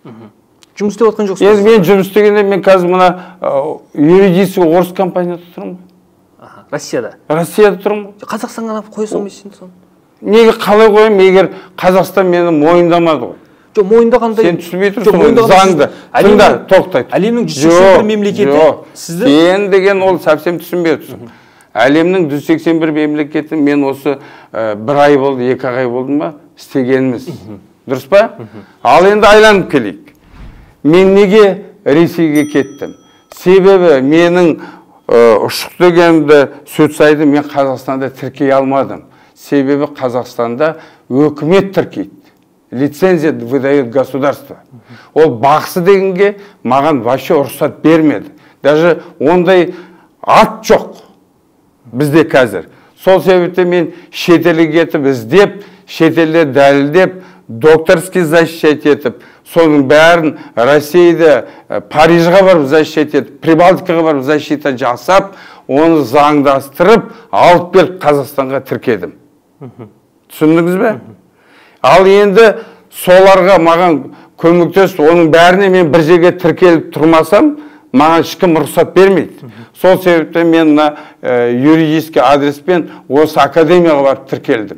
Жұмыс істеп отқан жоқсыз? Енді мен жұмыс істегенде мен қазір мына юридический орыс компанияда тұрмын. Россияда? Россияда тұрмын. Қазақстанға қоя салмайсың соны? Неге қалай қоямын, егер Қазақстан мені мойындамады ғой? Жоқ, мойындағандай... Сен түсінбей тұрсың ғой, заңды. Тыңда, тоқтай. Әлемнің 181 мемлекеті сізді... Сен деген ол совсем түсінбей тұрсың. Әлемнің 181 мемлекеті мен осы бір ай болды, 2 ай болды ма істегеніміз. Дұрыс па? Ал енді айланып келейік. Мен неге Ресейге кеттім? Себебі менің ұшық дегенімді сөтсайды мен Қазақстанда тіркей алмадым. Себебі Қазақстанда өкімет тіркейді. Лицензия выдает государство. Ол бақсы дегенге маған вообще рұқсат бермеді. Даже ондай ат жоқ бізде қазір. Сол себепте мен шетелге кетіп іздеп, шетелде дәлелдеп, докторский защищать етіп, соның бәрін Россияда, Парижға барып защищать етіп, Прибалтикаға барып защита жасап, оны заңдастырып, алып келіп Қазақстанға тіркедім. Түсіндіңіз бе? Ал енді соларға маған көмектесіп, оның бәріне мен бір жерге тіркеліп тұрмасам, маған ешкім рұқсат бермейді. Сол себепте мен юридический адреспен осы академияға барып тіркелдім.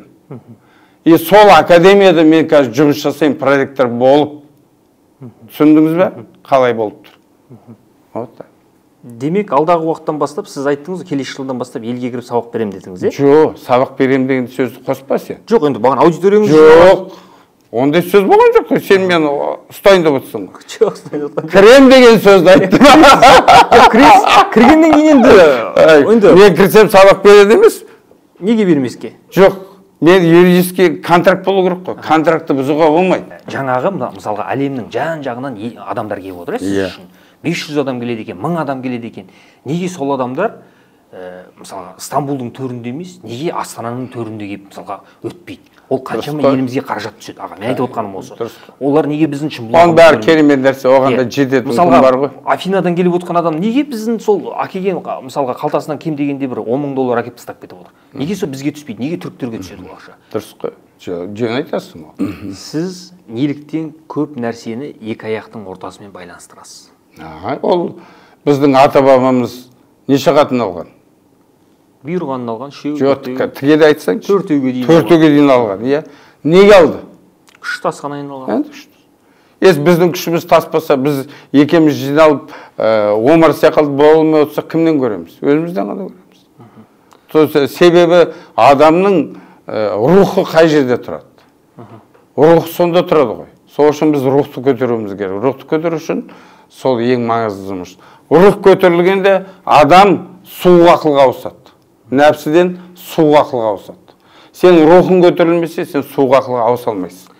И сол академияда мен қазір жұмыс жасаймын, проректор болып. Түсіндіңіз бе? Қалай болып тұр? Демек, алдағы уақыттан бастап сіз айттыңыз, келесі жылдан бастап елге кіріп сабақ берем дедіңіз, е? Жоқ, сабақ берем деген сөзді қоспа сен. Жоқ, енді бағана аудиторияңыз Жоқ. Ондай сөз болған жоқ қой. Сен мені ұстайын деп отырсың ғой. жоқ, Кірем деген сөзді айттым. кіргеннен кейін енді Мен кірсем сабақ береді емес. неге бермеске? Жоқ. Мен юридический контракт болу керек қой. Контрактты бұзуға болмайды. Жаңағы мысалға әлемнің жан-жағынан адамдар келіп отыр, сіз үшін 500 адам келеді екен, 1000 адам келеді екен. Неге сол адамдар мысалға Стамбулдың төрінде емес, неге Астананың төрінде келіп мысалға өтпейді? Ол қаншама елімізге қаражат түседі. Аға, мен айтып отқаным осы. Олар неге біздің үшін Оның бәрі керемет нәрсе, оған да жететін күн бар ғой. Афинадан келіп отқан адам неге біздің сол әкелген мысалға қалтасынан кем дегенде бір 10 000 доллар әкеліп тастап кетіп отыр? Неге сол бізге түспейді? Неге түріктерге түседі ол ақша? Дұрыс қой. Жөн айтасың ғой. Сіз неліктен көп нәрсені екі аяқтың ортасымен байланыстырасыз? Ол біздің ата-бабамыз неше қатын алған? Бұйырғанын алған, Жоқ, тіге де айтсаң, төртеуге дейін алған, иә. Неге алды? Күш тасқанайын алған. Біздің күшіміз таспаса, біз екеміз жиналып, Омар сияқты болмай отырсақ, кімнен көреміз? Өзімізден ғана көреміз. Себебі адамның рухы қай жерде тұрады? Рух сонда тұрады ғой. Сол үшін біз рухты көтеруіміз керек. Рухты көтеру үшін сол ең маңызды жұмыс. Рух көтерілгенде адам суық ақылға ауысады. Нәпсіден суық ақылға ауысады. Сен рухың көтерілмесе, сен суық ақылға ауыса алмайсың.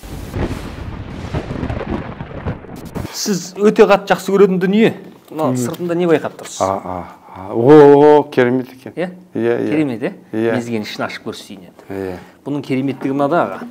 Сіз өте қатты жақсы көретін дүние. Сыртында не байқап тұрсыз? О, керемет екен. Иә? Керемет, е? Мезген ішін ашып көрсетейін енді. Бұның кереметтігі мынада, аға.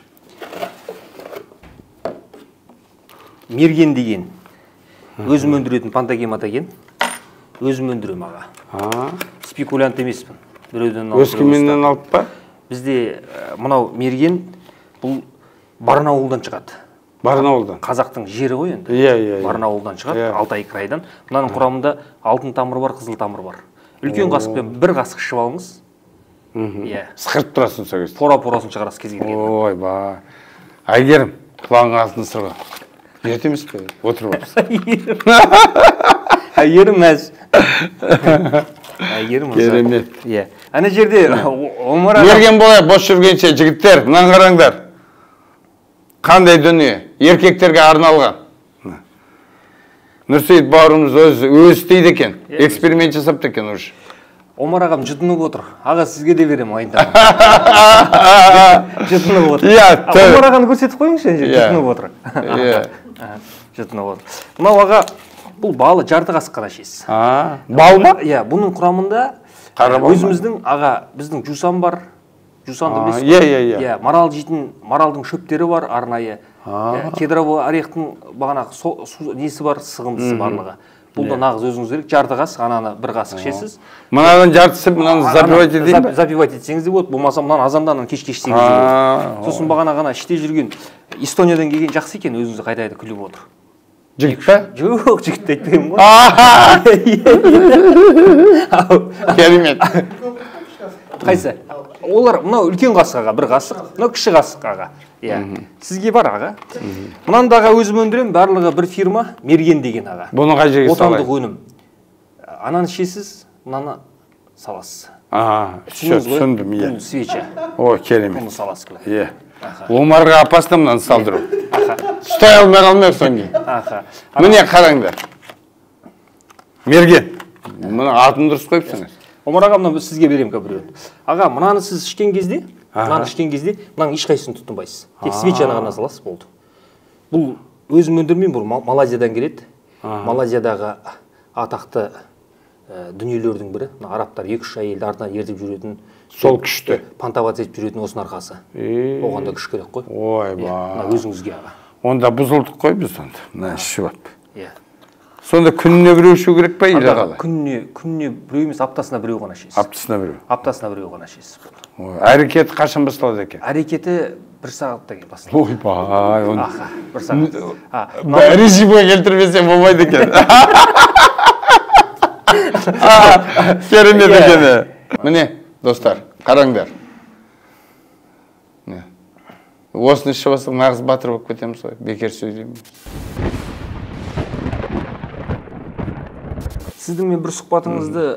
Мерген деген. Өзім өндіретін пантагематаген. Өзім өндірем, аға. Спекулянт емеспін. Өскеменнен алып па? Бізде мынау мерген бұл Барнауылдан шығады. Барнауылдан. Қазақтың жері ғой енді. Иә. Барнауылдан шығады, Алтай крайдан. Мынаның құрамында алтын тамыр бар, қызыл тамыр бар. Үлкен қасықпен бір қасық ішіп алыңыз. Иә. Сықырып тұрасың сол кезде. Пора-порасын шығарасыз кез келген. Ой, ба. Әйгерім, құлағың алтын сырға. Ет емес пе? Отырып отырсың. Әйгерім мәз. Әйгерім ұзақ. Керемет. Иә. Ана жерде Омар мерген болай, бос жүргенше жігіттер, мынаны қараңдар. Қандай дүние? Еркектерге арналған. Нұрсейіт бауырымыз өзі істейді екен. Эксперимент жасапты екен уже. Омар ағам жұтынып отыр. Аға, сізге де берем айында. Жұтынып отыр. Омар ағаны көрсетіп қойыңызшы, жұтынып отыр. Жұтынып отыр. Мынау аға, бұл балы жарты қасық қана ішесіз. Бал ма? Иә, бұның құрамында өзіміздің аға, біздің жусан бар. Жусанды білесіз? Иә. Марал жейтін, маралдың шөптері бар арнайы. Кедровый орехтың бағана несі бар, сығындысы барлығы. Бұл да нағыз өзіңіз керек, жарты қасық, ананы бір қасық ішесіз. Мынадан жартысы, мынаны запивать етейін бе? Запивать етсеңіз де болады, болмаса мынаны азандан кешке ішсеңіз де болады. Сосын бағана ғана іште жүрген Эстониядан келген жақсы екен, өзіңізді қайта-қайта күліп отыр. Жігіт па? Жоқ, жігітті айтпаймын ғой. Керемет. Қайсы? Олар мынау үлкен қасық аға, бір қасық, мынау кіші қасық аға. Сізге бар аға. Мынаны аға өзім өндірем, барлығы бір фирма, мерген деген аға. Бұны қай жерге салайын? Отандық өнім. Ананы ішесіз, мынаны саласыз. Түсіндім, иә. Бұл свеча. О, керемет. Бұны саласыз кілі. Иә. Омарға апасына мынаны салдыру. Ұстай алмай қалмай соң кейін. Міне қараңдар. Мерген. Мұны атын дұрыс қойыпсыңыз. Омар аға, мына сізге берем біреуін. Аға, мынаны сіз ішкен кезде, мынаның ешқайсысын тұтынбайсыз. Тек свечаны ғана саласыз, болды. Бұл өзім өндірмеймін, бұл Малайзиядан келеді. Малайзиядағы атақты дүниелердің бірі. Арабтар 2-3 әйелді артынан ертіп жүретін. Сол күшті. Пантават етіп жүретін осының арқасы. Оғанда күш керек қой. Ой, ба. Өзіңізге аға. Онда бұзылдық қой біз онда. Мына ішіп ап. Сонда күніне біреу ішу керек па, или қалай? Күніне біреу емес, аптасына біреу ғана ішесіз. Аптасына біреу? Аптасына біреу ғана ішесіз. Әрекеті қашан басталады екен? Әрекеті 1 сағаттан кейін басталады. Ой, бай. 1 сағат. Режимға келтірмесе болмайды екен. Керемет екен. Міне, достар, қараңдар. Осыны ішіп алсақ нағыз батыр болып кетеміз ғой, бекер сөйлеймін. сіздің мен бір сұхбатыңызды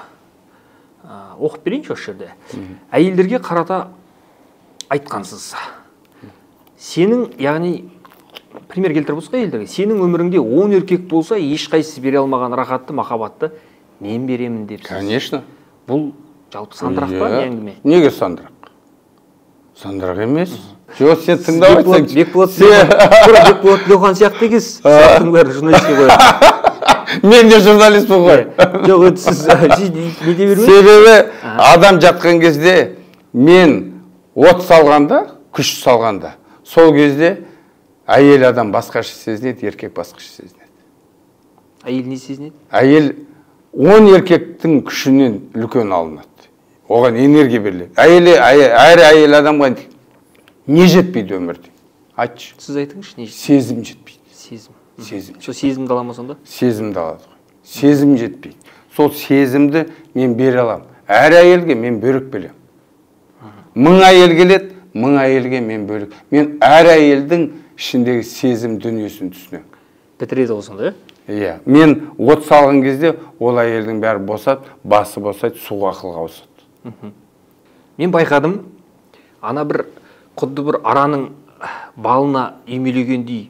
оқып берейінші осы жерде. Әйелдерге қарата айтқансыз. Сенің, яғни, пример келтіріп болсақ әйелдерге, сенің өміріңде 10 еркек болса, ешқайсысы бере алмаған рахатты, махаббатты мен беремін депсіз. Конечно. Бұл жалпы сандырақ па, әңгіме? Неге сандырақ? Сандырақ емес. Жоқ, сен тыңдап айтсаңшы. Бекболат Тілеухан сияқты екенсіз. Сұрақтың бәрі журналистке қояды. Мен де журналистпін ғой. Жоқ, сіз не де бермейсіз? Себебі адам жатқан кезде мен от салғанда, күш салғанда, сол кезде әйел адам басқаша сезінеді, еркек басқаша сезінеді. Әйел не сезінеді? Әйел 10 еркектің күшінен үлкен алынады. Оған энергия беріледі. Әр әйел адамға не жетпейді өмірде? Айтшы. Сіз айтыңызшы, не жетпейді? Сезім жетпейді. Сезім. Сол сезімді ала ма сонда? Сезімді алады ғой. Сезім жетпейді. Сол сезімді мен бере аламын. Әр әйелге мен бөлек беремін. 1000 әйел келеді, 1000 әйелге мен бөлек. Мен әр әйелдің ішіндегі сезім дүниесін түсінемін. Бітіреді ғой сонда, Иә. Мен от салған кезде ол әйелдің бәрі босады, басы босайды, суға ақылға ауысады. Мен байқадым, ана бір құдды бір араның балына үймелегендей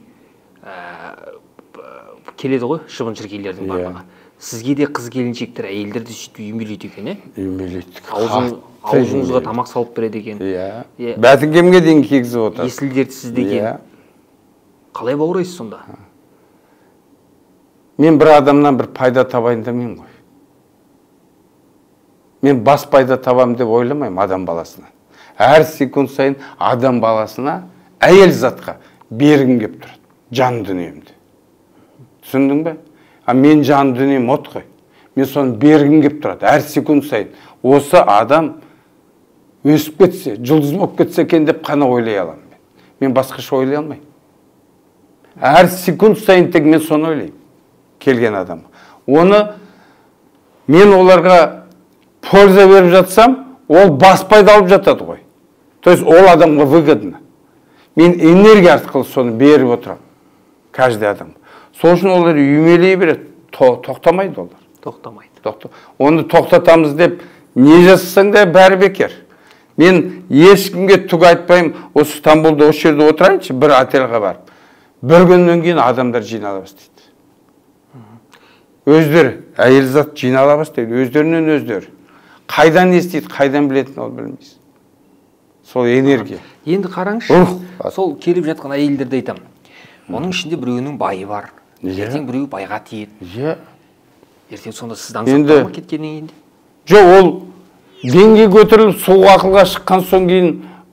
келеді ғой, шыбын-шіркейлердің барлығы. Сізге де қыз келіншектер, әйелдер де сөйтіп үймелейді екен, Үймелейді. Аузыңызға тамақ салып береді екен. Иә. Бәтіңкемге дейін кигізіп отыр. Есілдерді сіздеген. Қалай баурайсыз сонда? Мен бір адамнан бір пайда табайын демеймін ғой. Мен бас пайда табам деп ойламаймын адам баласына. Әр секунд сайын адам баласына, әйел затқа бергім кеп тұрады. Жан дүниемді. Түсіндің бе? Мен жан дүнием от қой. Мен соны бергім кеп тұрады. Әр секунд сайын. Осы адам өсіп кетсе, жұлдыз болып кетсе екен деп қана ойлай аламын. Мен басқаша ойлай алмаймын. Әр секунд сайын тек мен соны ойлаймын. Келген адам. Оны мен оларға польза беріп жатсам, ол бас пайда алып жатады ғой. То есть ол адамға выгодно. Мен энергия арқылы соны беріп отырам. Каждый адам. Сол үшін олар үймелей береді. Тоқтамайды олар. Тоқтамайды. Оны тоқтатамыз деп не жасасаң да бәрі бекер. Мен ешкімге түк айтпаймын. Осы Стамбулда осы жерде отырайыншы, бір отельға барып. Бір күннен кейін адамдар жинала бастайды. Өздері, әйел зат жинала бастайды, өздерінен өздері. Қайдан естейді, қайдан білетін ол білмейсіз. Сол энергия. Енді қараңызшы, сол келіп жатқан әйелдерді айтам. Оның ішінде біреуінің байы бар. Ертең біреу байға тиеді. Ертең сонда сіз аңсап кеткеннен кейін. Жоқ, ол деңгей көтеріліп, суға ақылға шыққан соң кейін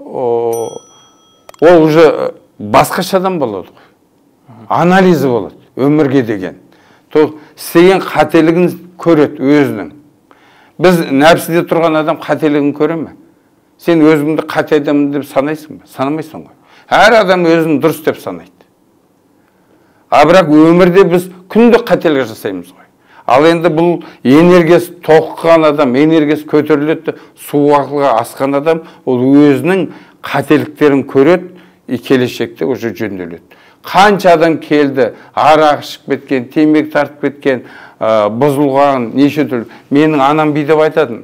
ол уже басқаша адам болады ғой. Анализі болады, өмірге деген. Істеген қателігін көреді өзінің. Біз нәпсіде тұрған адам қателігін көре ме? Сен өзіңді қате адамын деп санайсың ба? Санамайсың ғой. Әр адам өзін дұрыс деп санайды. Бірақ өмірде біз күнде қателік жасаймыз ғой. Ал енді бұл энергиясы тоқыған адам, энергиясы көтеріледі, суға ақылға асқан адам, ол өзінің қателіктерін көреді, келешекте уже жөнделеді. Қанша адам келді, арақ ішіп кеткен, темекі тартып кеткен, бұзылған, неше түрлі. Менің анам бүй деп айтатын.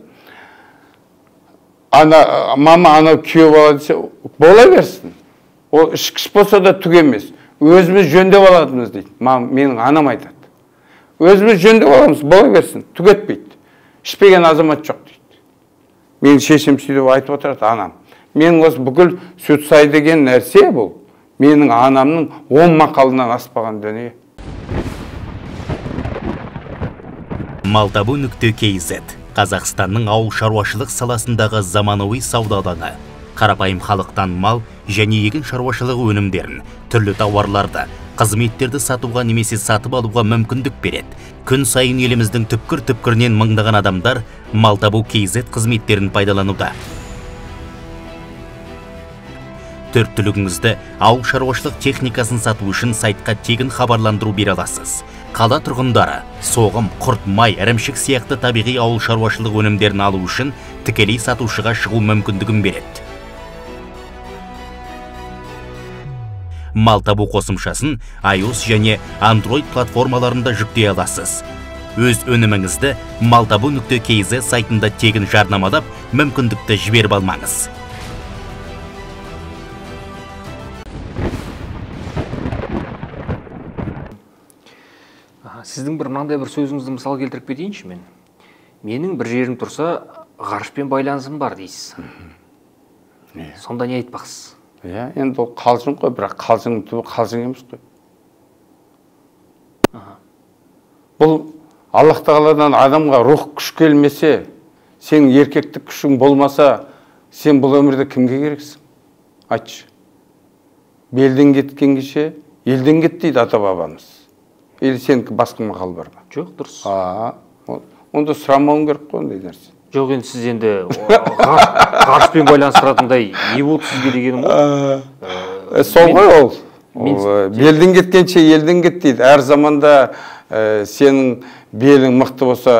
Мама, анау күйеу бала десе, бола берсін. Ол ішкіш болса да түк емес. Өзіміз жөндеп аладымыз дейді. Менің анам айтады. Өзіміз жөндеп аламыз, бола берсін, түк етпейді. Ішпеген азамат жоқ дейді. Менің шешем сөйтіп айтып отырады, анам. Менің осы бүкіл сүтсай деген нәрсе бұл. Менің анамның 10 мақалынан аспаған дүние. Maltabu.kz Қазақстанның ауыл шаруашылық саласындағы заманауи сауда алаңы. Қарапайым халықтан мал және егін шаруашылығы өнімдерін, түрлі тауарларды, қызметтерді сатуға немесе сатып алуға мүмкіндік береді. Күн сайын еліміздің түпкір-түпкірінен мыңдаған адамдар Maltabu.kz қызметтерін пайдалануда. Төрттілігіңізді ауыл шаруашылық техникасын сату үшін сайтқа тегін хабарландыру бере аласыз. Қала тұрғындары соғым, құрт, май, ірімшік сияқты табиғи ауыл шаруашылық өнімдерін алу үшін тікелей сатушыға шығу мүмкіндігін береді. Maltabu қосымшасын iOS және Android платформаларында жүктей аласыз. өз өніміңізді maltabu.kz сайтында тегін жарнамалап, мүмкіндікті жіберіп алмаңыз. Сіздің бір мынандай бір сөзіңізді мысал келтіріп кетейінші мен. Менің бір жерім тұрса, ғарышпен байланысым бар дейсіз. Сонда не айтпақсыз? Иә, енді ол қалжың қой, бірақ қалжың түбі қалжың емес қой. Бұл Аллах тағаладан адамға рух күш келмесе, сенің еркектік күшің болмаса, сен бұл өмірде кімге керексің? Айтшы. Белден кеткен кеше, елден кет дейді ата бабамыз. Или сенікі басқа мақал бар ма? Жоқ, дұрыс. Онда сұрамауың керек қой ондай нәрсе. Жоқ, енді сіз енді ғарышпен байланыстыратындай не болды сізге дегенім ғой? Сол ғой ол. Белден кеткенше елден кет дейді. Әр заманда сенің белің мықты болса,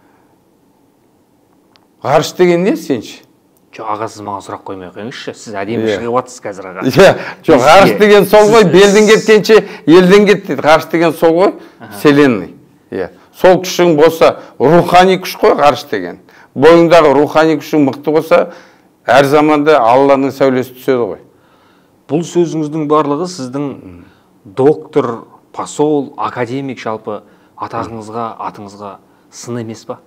ғарыш деген не сенші? Жоқ, аға, сіз маған сұрақ қоймай қойыңызшы. Сіз әдемі шығып жатсыз қазір, аға. Жоқ, ғарыш деген сол ғой, белден кеткенше елден кет дейді. Ғарыш деген сол ғой, вселенной. Сол күшің болса, рухани күш қой ғарыш деген. Бойыңдағы рухани күшің мықты болса, әр заманда Алланың сәулесі түседі ғой. Бұл сөзіңіздің барлығы сіздің доктор, посол, академик жалпы атағыңызға, атыңызға сын емес па?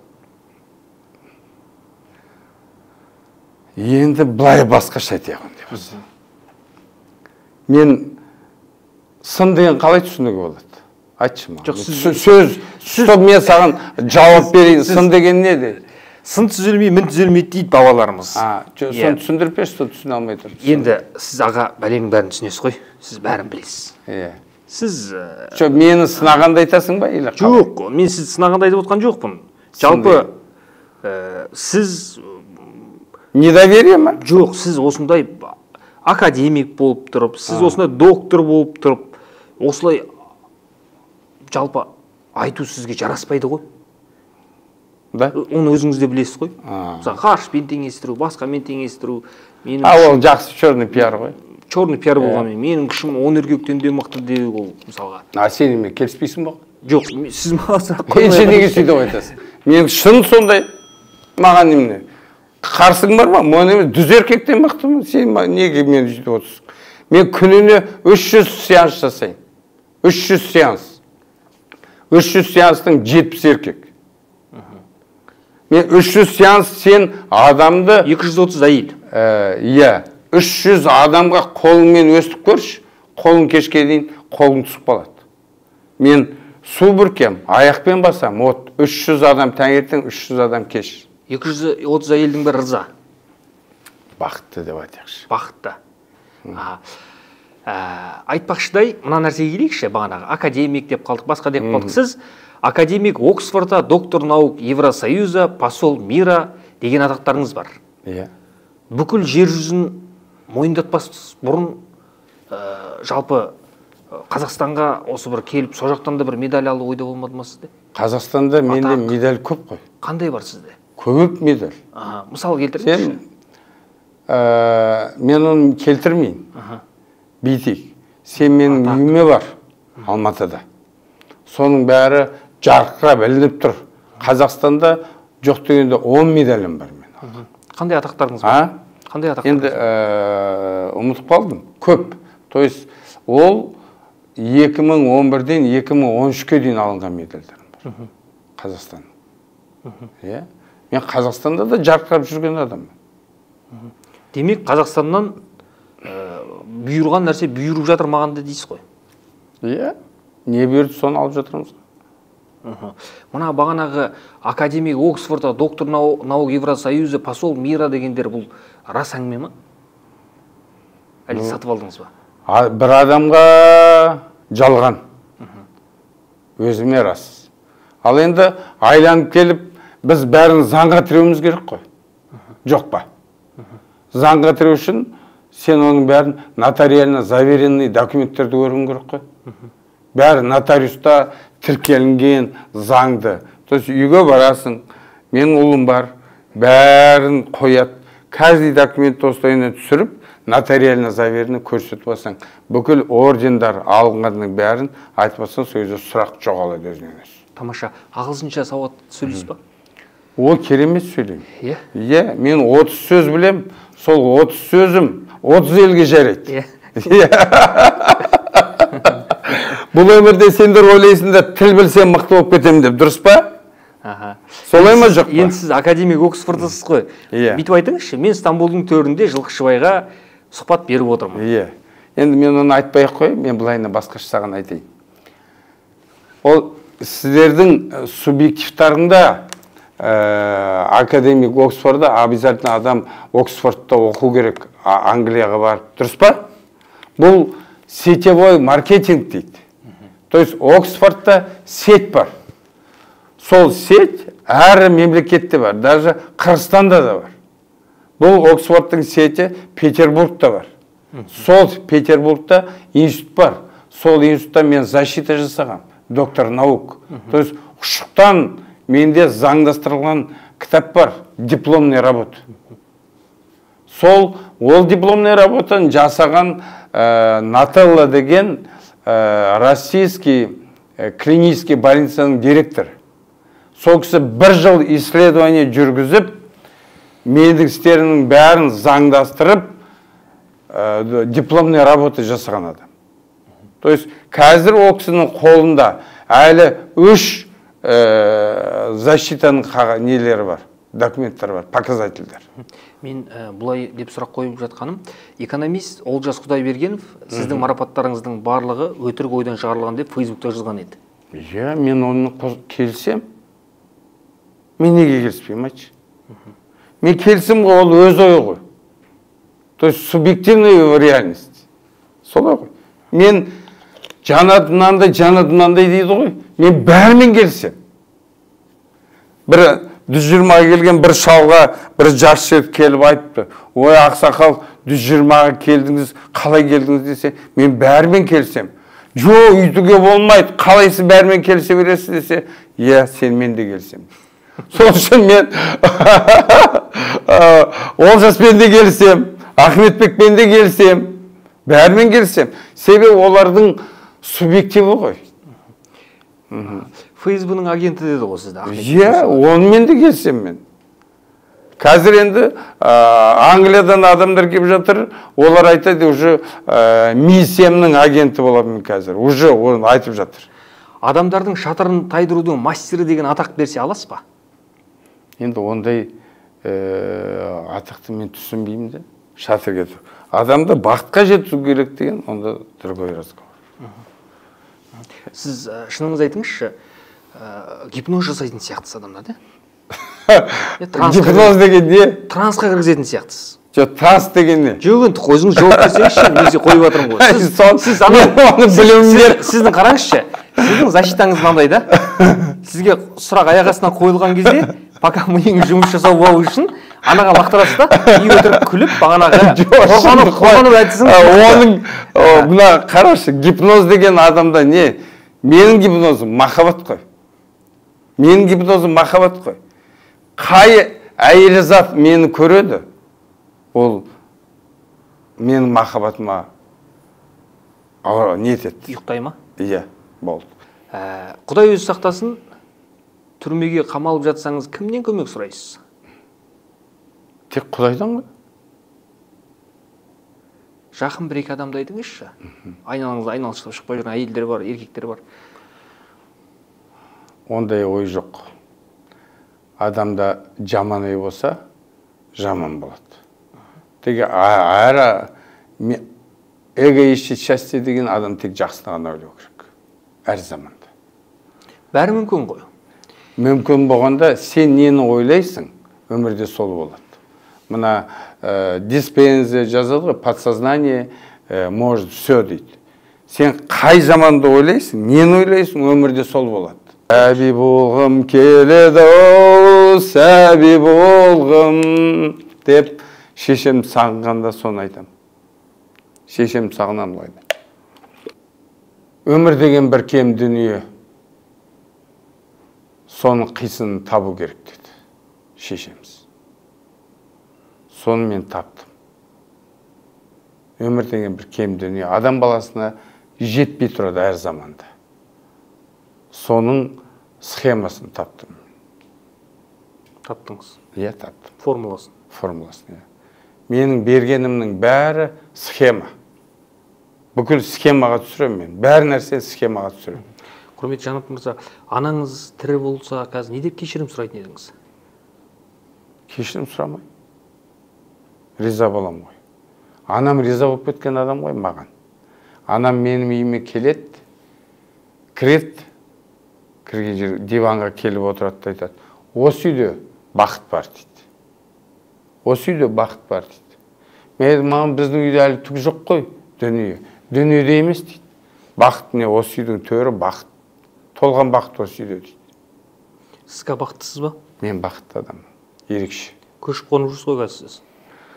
Енді былай басқаша айтайын деп. Мен сын деген қалай түсінуге болады? Айтшы маған. Сөз, мен саған жауап берейін. Сын деген не де? Сын түзелмей, мін түзелмейді дейді бабаларымыз. Сон түсіндіріп берші, түсіне алмай тұр. Енді сіз аға бәленің бәрін түсінесіз ғой. Сіз бәрін білесіз. Сіз... Мені сынағанда айтасың ба? Жоқ, мен сіз сынағанда айтып отқан жоқпын. Жалпы, сіз... Недоверие ма? Жоқ, сіз осындай академик болып тұрып, сіз осындай доктор болып тұрып, осылай жалпы айту сізге жараспайды ғой. Да? Оны өзіңіз де білесіз ғой. Мысалы, ғарышпен теңестіру, басқамен теңестіру. Ол жақсы черный пиар ғой. Черный пиар болғанмен, менің күшім 10 еркектен де мықты деу ол, мысалға. Сен мен келіспейсің ба? Жоқ, сіз маған сұрақ қоймай. Менше неге сөйтіп айтасың? Менің шын сондай. Маған немене? Қарсың бар ма? Мен дүз еркектен мықтымын. Сен неге мені сөйтіп отырсың? Мен күніне 300 сеанс жасайын. 300 сеанс. 300 сеанстың 70 еркек. Мен 300 сеанс сен адамды... 230 әйел. Иә. 300 адамға қолыңмен өстіп көрші. Қолың кешке дейін қолың түсіп қалады. Мен су бүркем, аяқпен басам. 300 адам таңертең, 300 адам кеш. 230 әйелдің бір рыза. Бақытты деп айтайықшы. Бақытты. Айтпақшыдай, мына нәрсеге келейікші, бағанағы академик деп қалдық, басқа деп қалдық. Сіз академик Оксфорда, доктор наук Евросоюза, посол мира деген атақтарыңыз бар. Иә. Бүкіл жер жүзін мойындатпас бұрын жалпы Қазақстанға осы бір келіп, со жақтан да бір медаль алу ойда болмады ма сізде? Қазақстанда менде медаль көп қой. Қандай бар сізде? Көп медаль. Мысал келтіріңізші. Мен оны келтірмейін. Бүйтейік. Сен менің үйіме бар, Алматыда. Соның бәрі жарқырап ілініп тұр. Қазақстанда жоқ дегенде 10 медалім бар мен. Қандай атақтарыңыз бар? Қандай атақтарыңыз? Енді ұмытып қалдым. Көп. То есть ол 2011-ден 2013-ке дейін алынған медальдарым бар. Қазақстан. Мен Қазақстанда да жарқырап жүрген адаммын. Демек, Қазақстаннан бұйырған нәрсе бұйырып жатыр мағанда дейсіз ғой? Иә. Не бұйырды, соны алып жатырмыз. Мына бағанағы академик Оксфорда, доктор наук Евросоюза, посол мира дегендер бұл рас әңгіме ма? Әлде сатып алдыңыз ба? Бір адамға жалған. Өзіме рас. Ал енді айланып келіп, біз бәрін заңға тіреуіміз керек қой. Жоқ па? Заңға тіреу үшін сен оның бәрін нотариально заверенный документтерді көруің керек қой. Бәрі нотариуста тіркелінген заңды. То есть үйге барасың, менің ұлым бар, бәрін қояды. Каждый документ достойына түсіріп, нотариально заверені көрсетіп басаң, бүкіл ордендар алынғанның бәрін айтып басаң, сол кезде сұрақ жоғалады өзінен өзі. тамаша. Ағылшынша сауатты сөйлейсіз ба? Ол керемет сөйлеймін. Иә. Иә, мен 30 сөз білем, сол 30 сөзім 30 елге жарайды. Иә. Бұл өмірде сендер ойлайсыңдар, тіл білсем мықты болып кетемін деп, дұрыс па? Солай ма жоқ па? Енді сіз академик Оксфордсыз ғой. Иә. Бүйтіп айтыңызшы, мен Стамбулдың төрінде Жылқышыбайға сұхбат беріп отырмын. Иә. Енді мен оны айтпай ақ қой, мен былайына басқаша саған айтайын. Ол сіздердің субъективтарыңда академик Оксфорда обязательно адам Оксфордта оқу керек, Англияға барып, дұрыс па? Бұл сетевой маркетинг дейді. То есть Оксфордта сеть бар. Сол сеть әр мемлекетте бар, даже Қырғызстанда да бар. Бұл Оксфордтың сеті Петербургта бар. Сол Петербургта институт бар. Сол институтта мен защита жасағам, доктор наук. То есть ұшықтан менде заңдастырылған кітап бар, дипломный работа. Сол ол дипломный работаны жасаған Нателла деген российский клинический больницаның директоры. Сол кісі 1 жыл исследование жүргізіп, менің істерінің бәрін заңдастырып, дипломный работа жасаған адам. То есть қазір ол кісінің қолында әлі 3 защитаның нелері бар, документтер бар, показательдер. Мен бұлай деп сұрақ қойып жатқаным, экономист Олжас Құдайбергенов сіздің марапаттарыңыздың барлығы өтірік ойдан шығарылған деп Фейсбукта жазған еді. Иә, мен оны келсем. Мен неге келіспеймін, айтшы? Мен келсем ғой, ол өз ойы ғой. То есть субъективная реальность. Солай ғой. Мен жанады мынандай дейді ғой. Мен бәрімен келсем. Бір 120-ға келген бір шалға бір жас жігіт келіп айтыпты. Ой, ақсақал, 120-ға келдіңіз, қалай келдіңіз десе, мен бәрімен келсем. Жо, үйтуге болмайды, қалайсы бәрімен келсе бересіз десе, иә, сенімен де келсем. Сол үшін мен Олжаспен де келсем, Ахметбекпен де келсем, бәрімен келсем. Себебі олардың субъективі ғой. Фейсбуктың агенті деді ғой сізді. Иә, онымен де келсем мен. Қазір енді Англиядан адамдар келіп жатыр, олар айтады, уже миссиямның агенті боламын қазір. Уже оны айтып жатыр. Адамдардың шатырын тайдырудың мастері деген атақ берсе аласыз ба? Енді ондай атақты мен түсінбеймін де. Шатыр кету. Адамды бақытқа жету керек деген, онда другой разговор. Сіз шыныңыз айтыңызшы, гипноз жасайтын сияқтысыз адамдар, да? Гипноз деген не? Трансқа кіргізетін сияқтысыз. Жоқ, транс деген не? Жоқ, енді өзіңіз жауап берсеңізші, мен қойып жатырмын ғой. Сіздің қараңызшы, сіздің защитаңыз мынандай да. Сізге сұрақ аяқ астынан қойылған кезде, пока миыңыз жұмыс жасау болу үшін, анаға лақтырасыз да, үй өтіріп күліп, бағанағы қорғанып айтсыңыз. Оның, мына қарашы, гипноз деген адамда не? Менің гипнозым махаббат қой. Менің гипнозым махаббат қой. Қай әйелі зат мені көреді, ол менің махаббатыма не етеді? Ұйықтай ма? Иә, болды. Құдай өзі сақтасын, түрмеге қамалып жатсаңыз, кімнен көмек сұрайсыз? Тек Құдайдан ғой. Жақын бір-екі адамды айтыңызшы. Айналаңызда шықпай жүрген әйелдер бар, еркектер бар. Ондай ой жоқ. Адамда жаман ой болса, жаман болады. Теге эго ищет счастье деген адам тек жақсыны ғана ойлау керек. Әр заманда. Бәрі мүмкін ғой. Мүмкін болғанда сен нені ойлайсың, өмірде сол болады. Мына диспензия жазады ғой, подсознание может все дейді. Сен қай заманда ойлайсың, нені ойлайсың, өмірде сол болады. Сәби болғым келеді, сәби болғым деп шешем сағынғанда соны айтам. Шешем сағынам ғой. Өмір деген бір кем дүние. Соның қисынын табу керек деді шешеміз. Соны мен таптым. Өмір деген бір кем дүние. Адам баласына жетпей тұрады әр заманда. Соның схемасын таптым. Таптыңыз. Иә, таптым. Формуласын. Формуласын, иә. Менің бергенімнің бәрі схема. Бүкіл схемаға түсіремін мен. Бәрі нәрсені схемаға түсіремін. Құрметті Жанат мырза, анаңыз тірі болса, қазір не деп кешірім сұрайтын едіңіз? Кешірім сұрамай. Риза болам ғой. Анам риза болып кеткен адам ғой маған. Анам менің үйіме келеді, кіреді, кірген жер диванға келіп отырады да айтады. Осы үйде бақыт бар дейді. Осы үйде бақыт бар дейді. Мен маған біздің үйде әлі түк жоқ қой, дүние. Дүниеде емес дейді. Бақыт не, осы үйдің төрі бақыт. Толған бақыт осы үйде дейді. Сіз бақыттысыз ба? Мен бақытты адаммын, ерекше. Көшіп қонып жүрсіз ғой қазір сіз.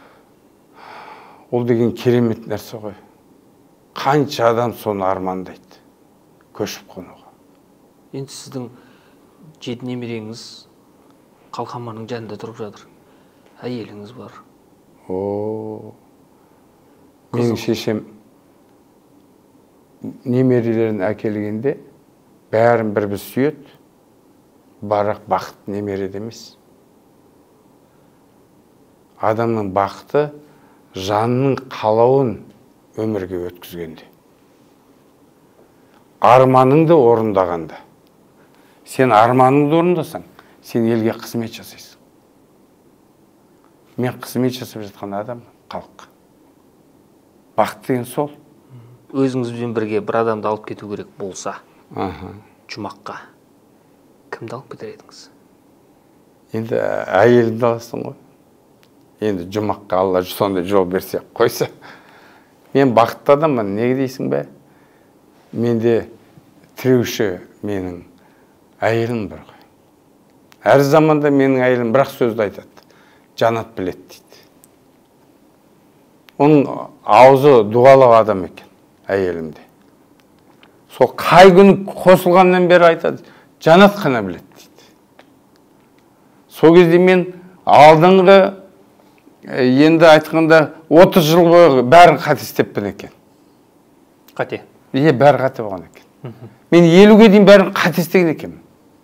Ол деген керемет нәрсе ғой. Қанша адам соны армандайды, көшіп қонуға. Енді сіздің 7 немереңіз Қалқаманның жанында тұрып жатыр. Әйеліңіз бар. Менің шешем немерелерін әкелгенде бәрін бір сүйеді, бірақ бақыт немереде емес. Адамның бақыты жанның қалауын өмірге өткізгенде. Арманыңды орындағанда. Сен арманыңды орындасаң, сен елге қызмет жасайсың. Мен қызмет жасап жатқан адаммын халыққа. Бақыт деген сол. Өзіңізбен бірге бір адамды алып кету керек болса, жұмаққа кімді алып кетер едіңіз? Енді әйелімді аласың ғой. Енді жұмаққа Алла сондай жол берсе қойса. Мен бақытты адаммын, неге дейсің бе? Менде тіреуші менің әйелім бар ғой. Әр заманда менің әйелім бірақ сөзді айтады. Жанат білет дейді. Оның аузы дуалау адам екен, әйелімде. Сол қай күн қосылғаннан бері айтады, Жанат қана білет дейді. Сол кезде мен алдыңғы енді айтқанда 30 жыл бойы бәрін қате істеппін екен. Қате? Иә, бәрі қате болған екен. Мен 50-ге дейін бәрін қате істеген екенмін.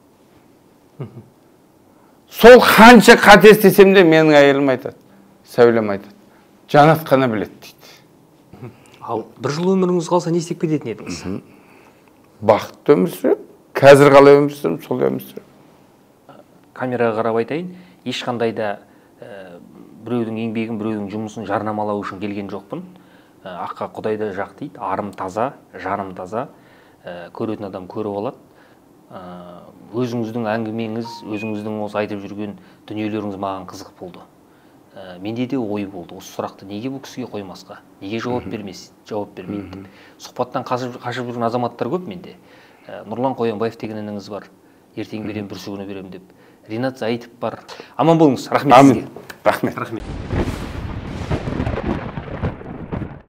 Сол қанша қате істесем де менің әйелім айтады, Сәулем айтады, Жанат қана білет дейді. Ал бір жыл өміріңіз қалса не істеп кететін едіңіз? Бақытты өмір сүрем. Қазір қалай өмір сүрем, солай өмір сүрем. Камераға қарап айтайын, ешқандай да біреудің еңбегін, біреудің жұмысын жарнамалау үшін келген жоқпын. Аққа Құдай да жақ дейді, арым таза, жаным таза, көретін адам көріп алады. Өзіңіздің әңгімеңіз, өзіңіздің осы айтып жүрген дүниелеріңіз маған қызық болды. Менде де ой болды, осы сұрақты неге бұл кісіге қоймасқа, неге жауап бермейді. Сұхбаттан қашып жүрген азаматтар көп менде. Нұрлан Қоянбаев деген ініңіз бар, ертең берем, бүрсігүні берем деп. Ринат Заитов бар. Аман болыңыз, рахмет сізге. Рахмет.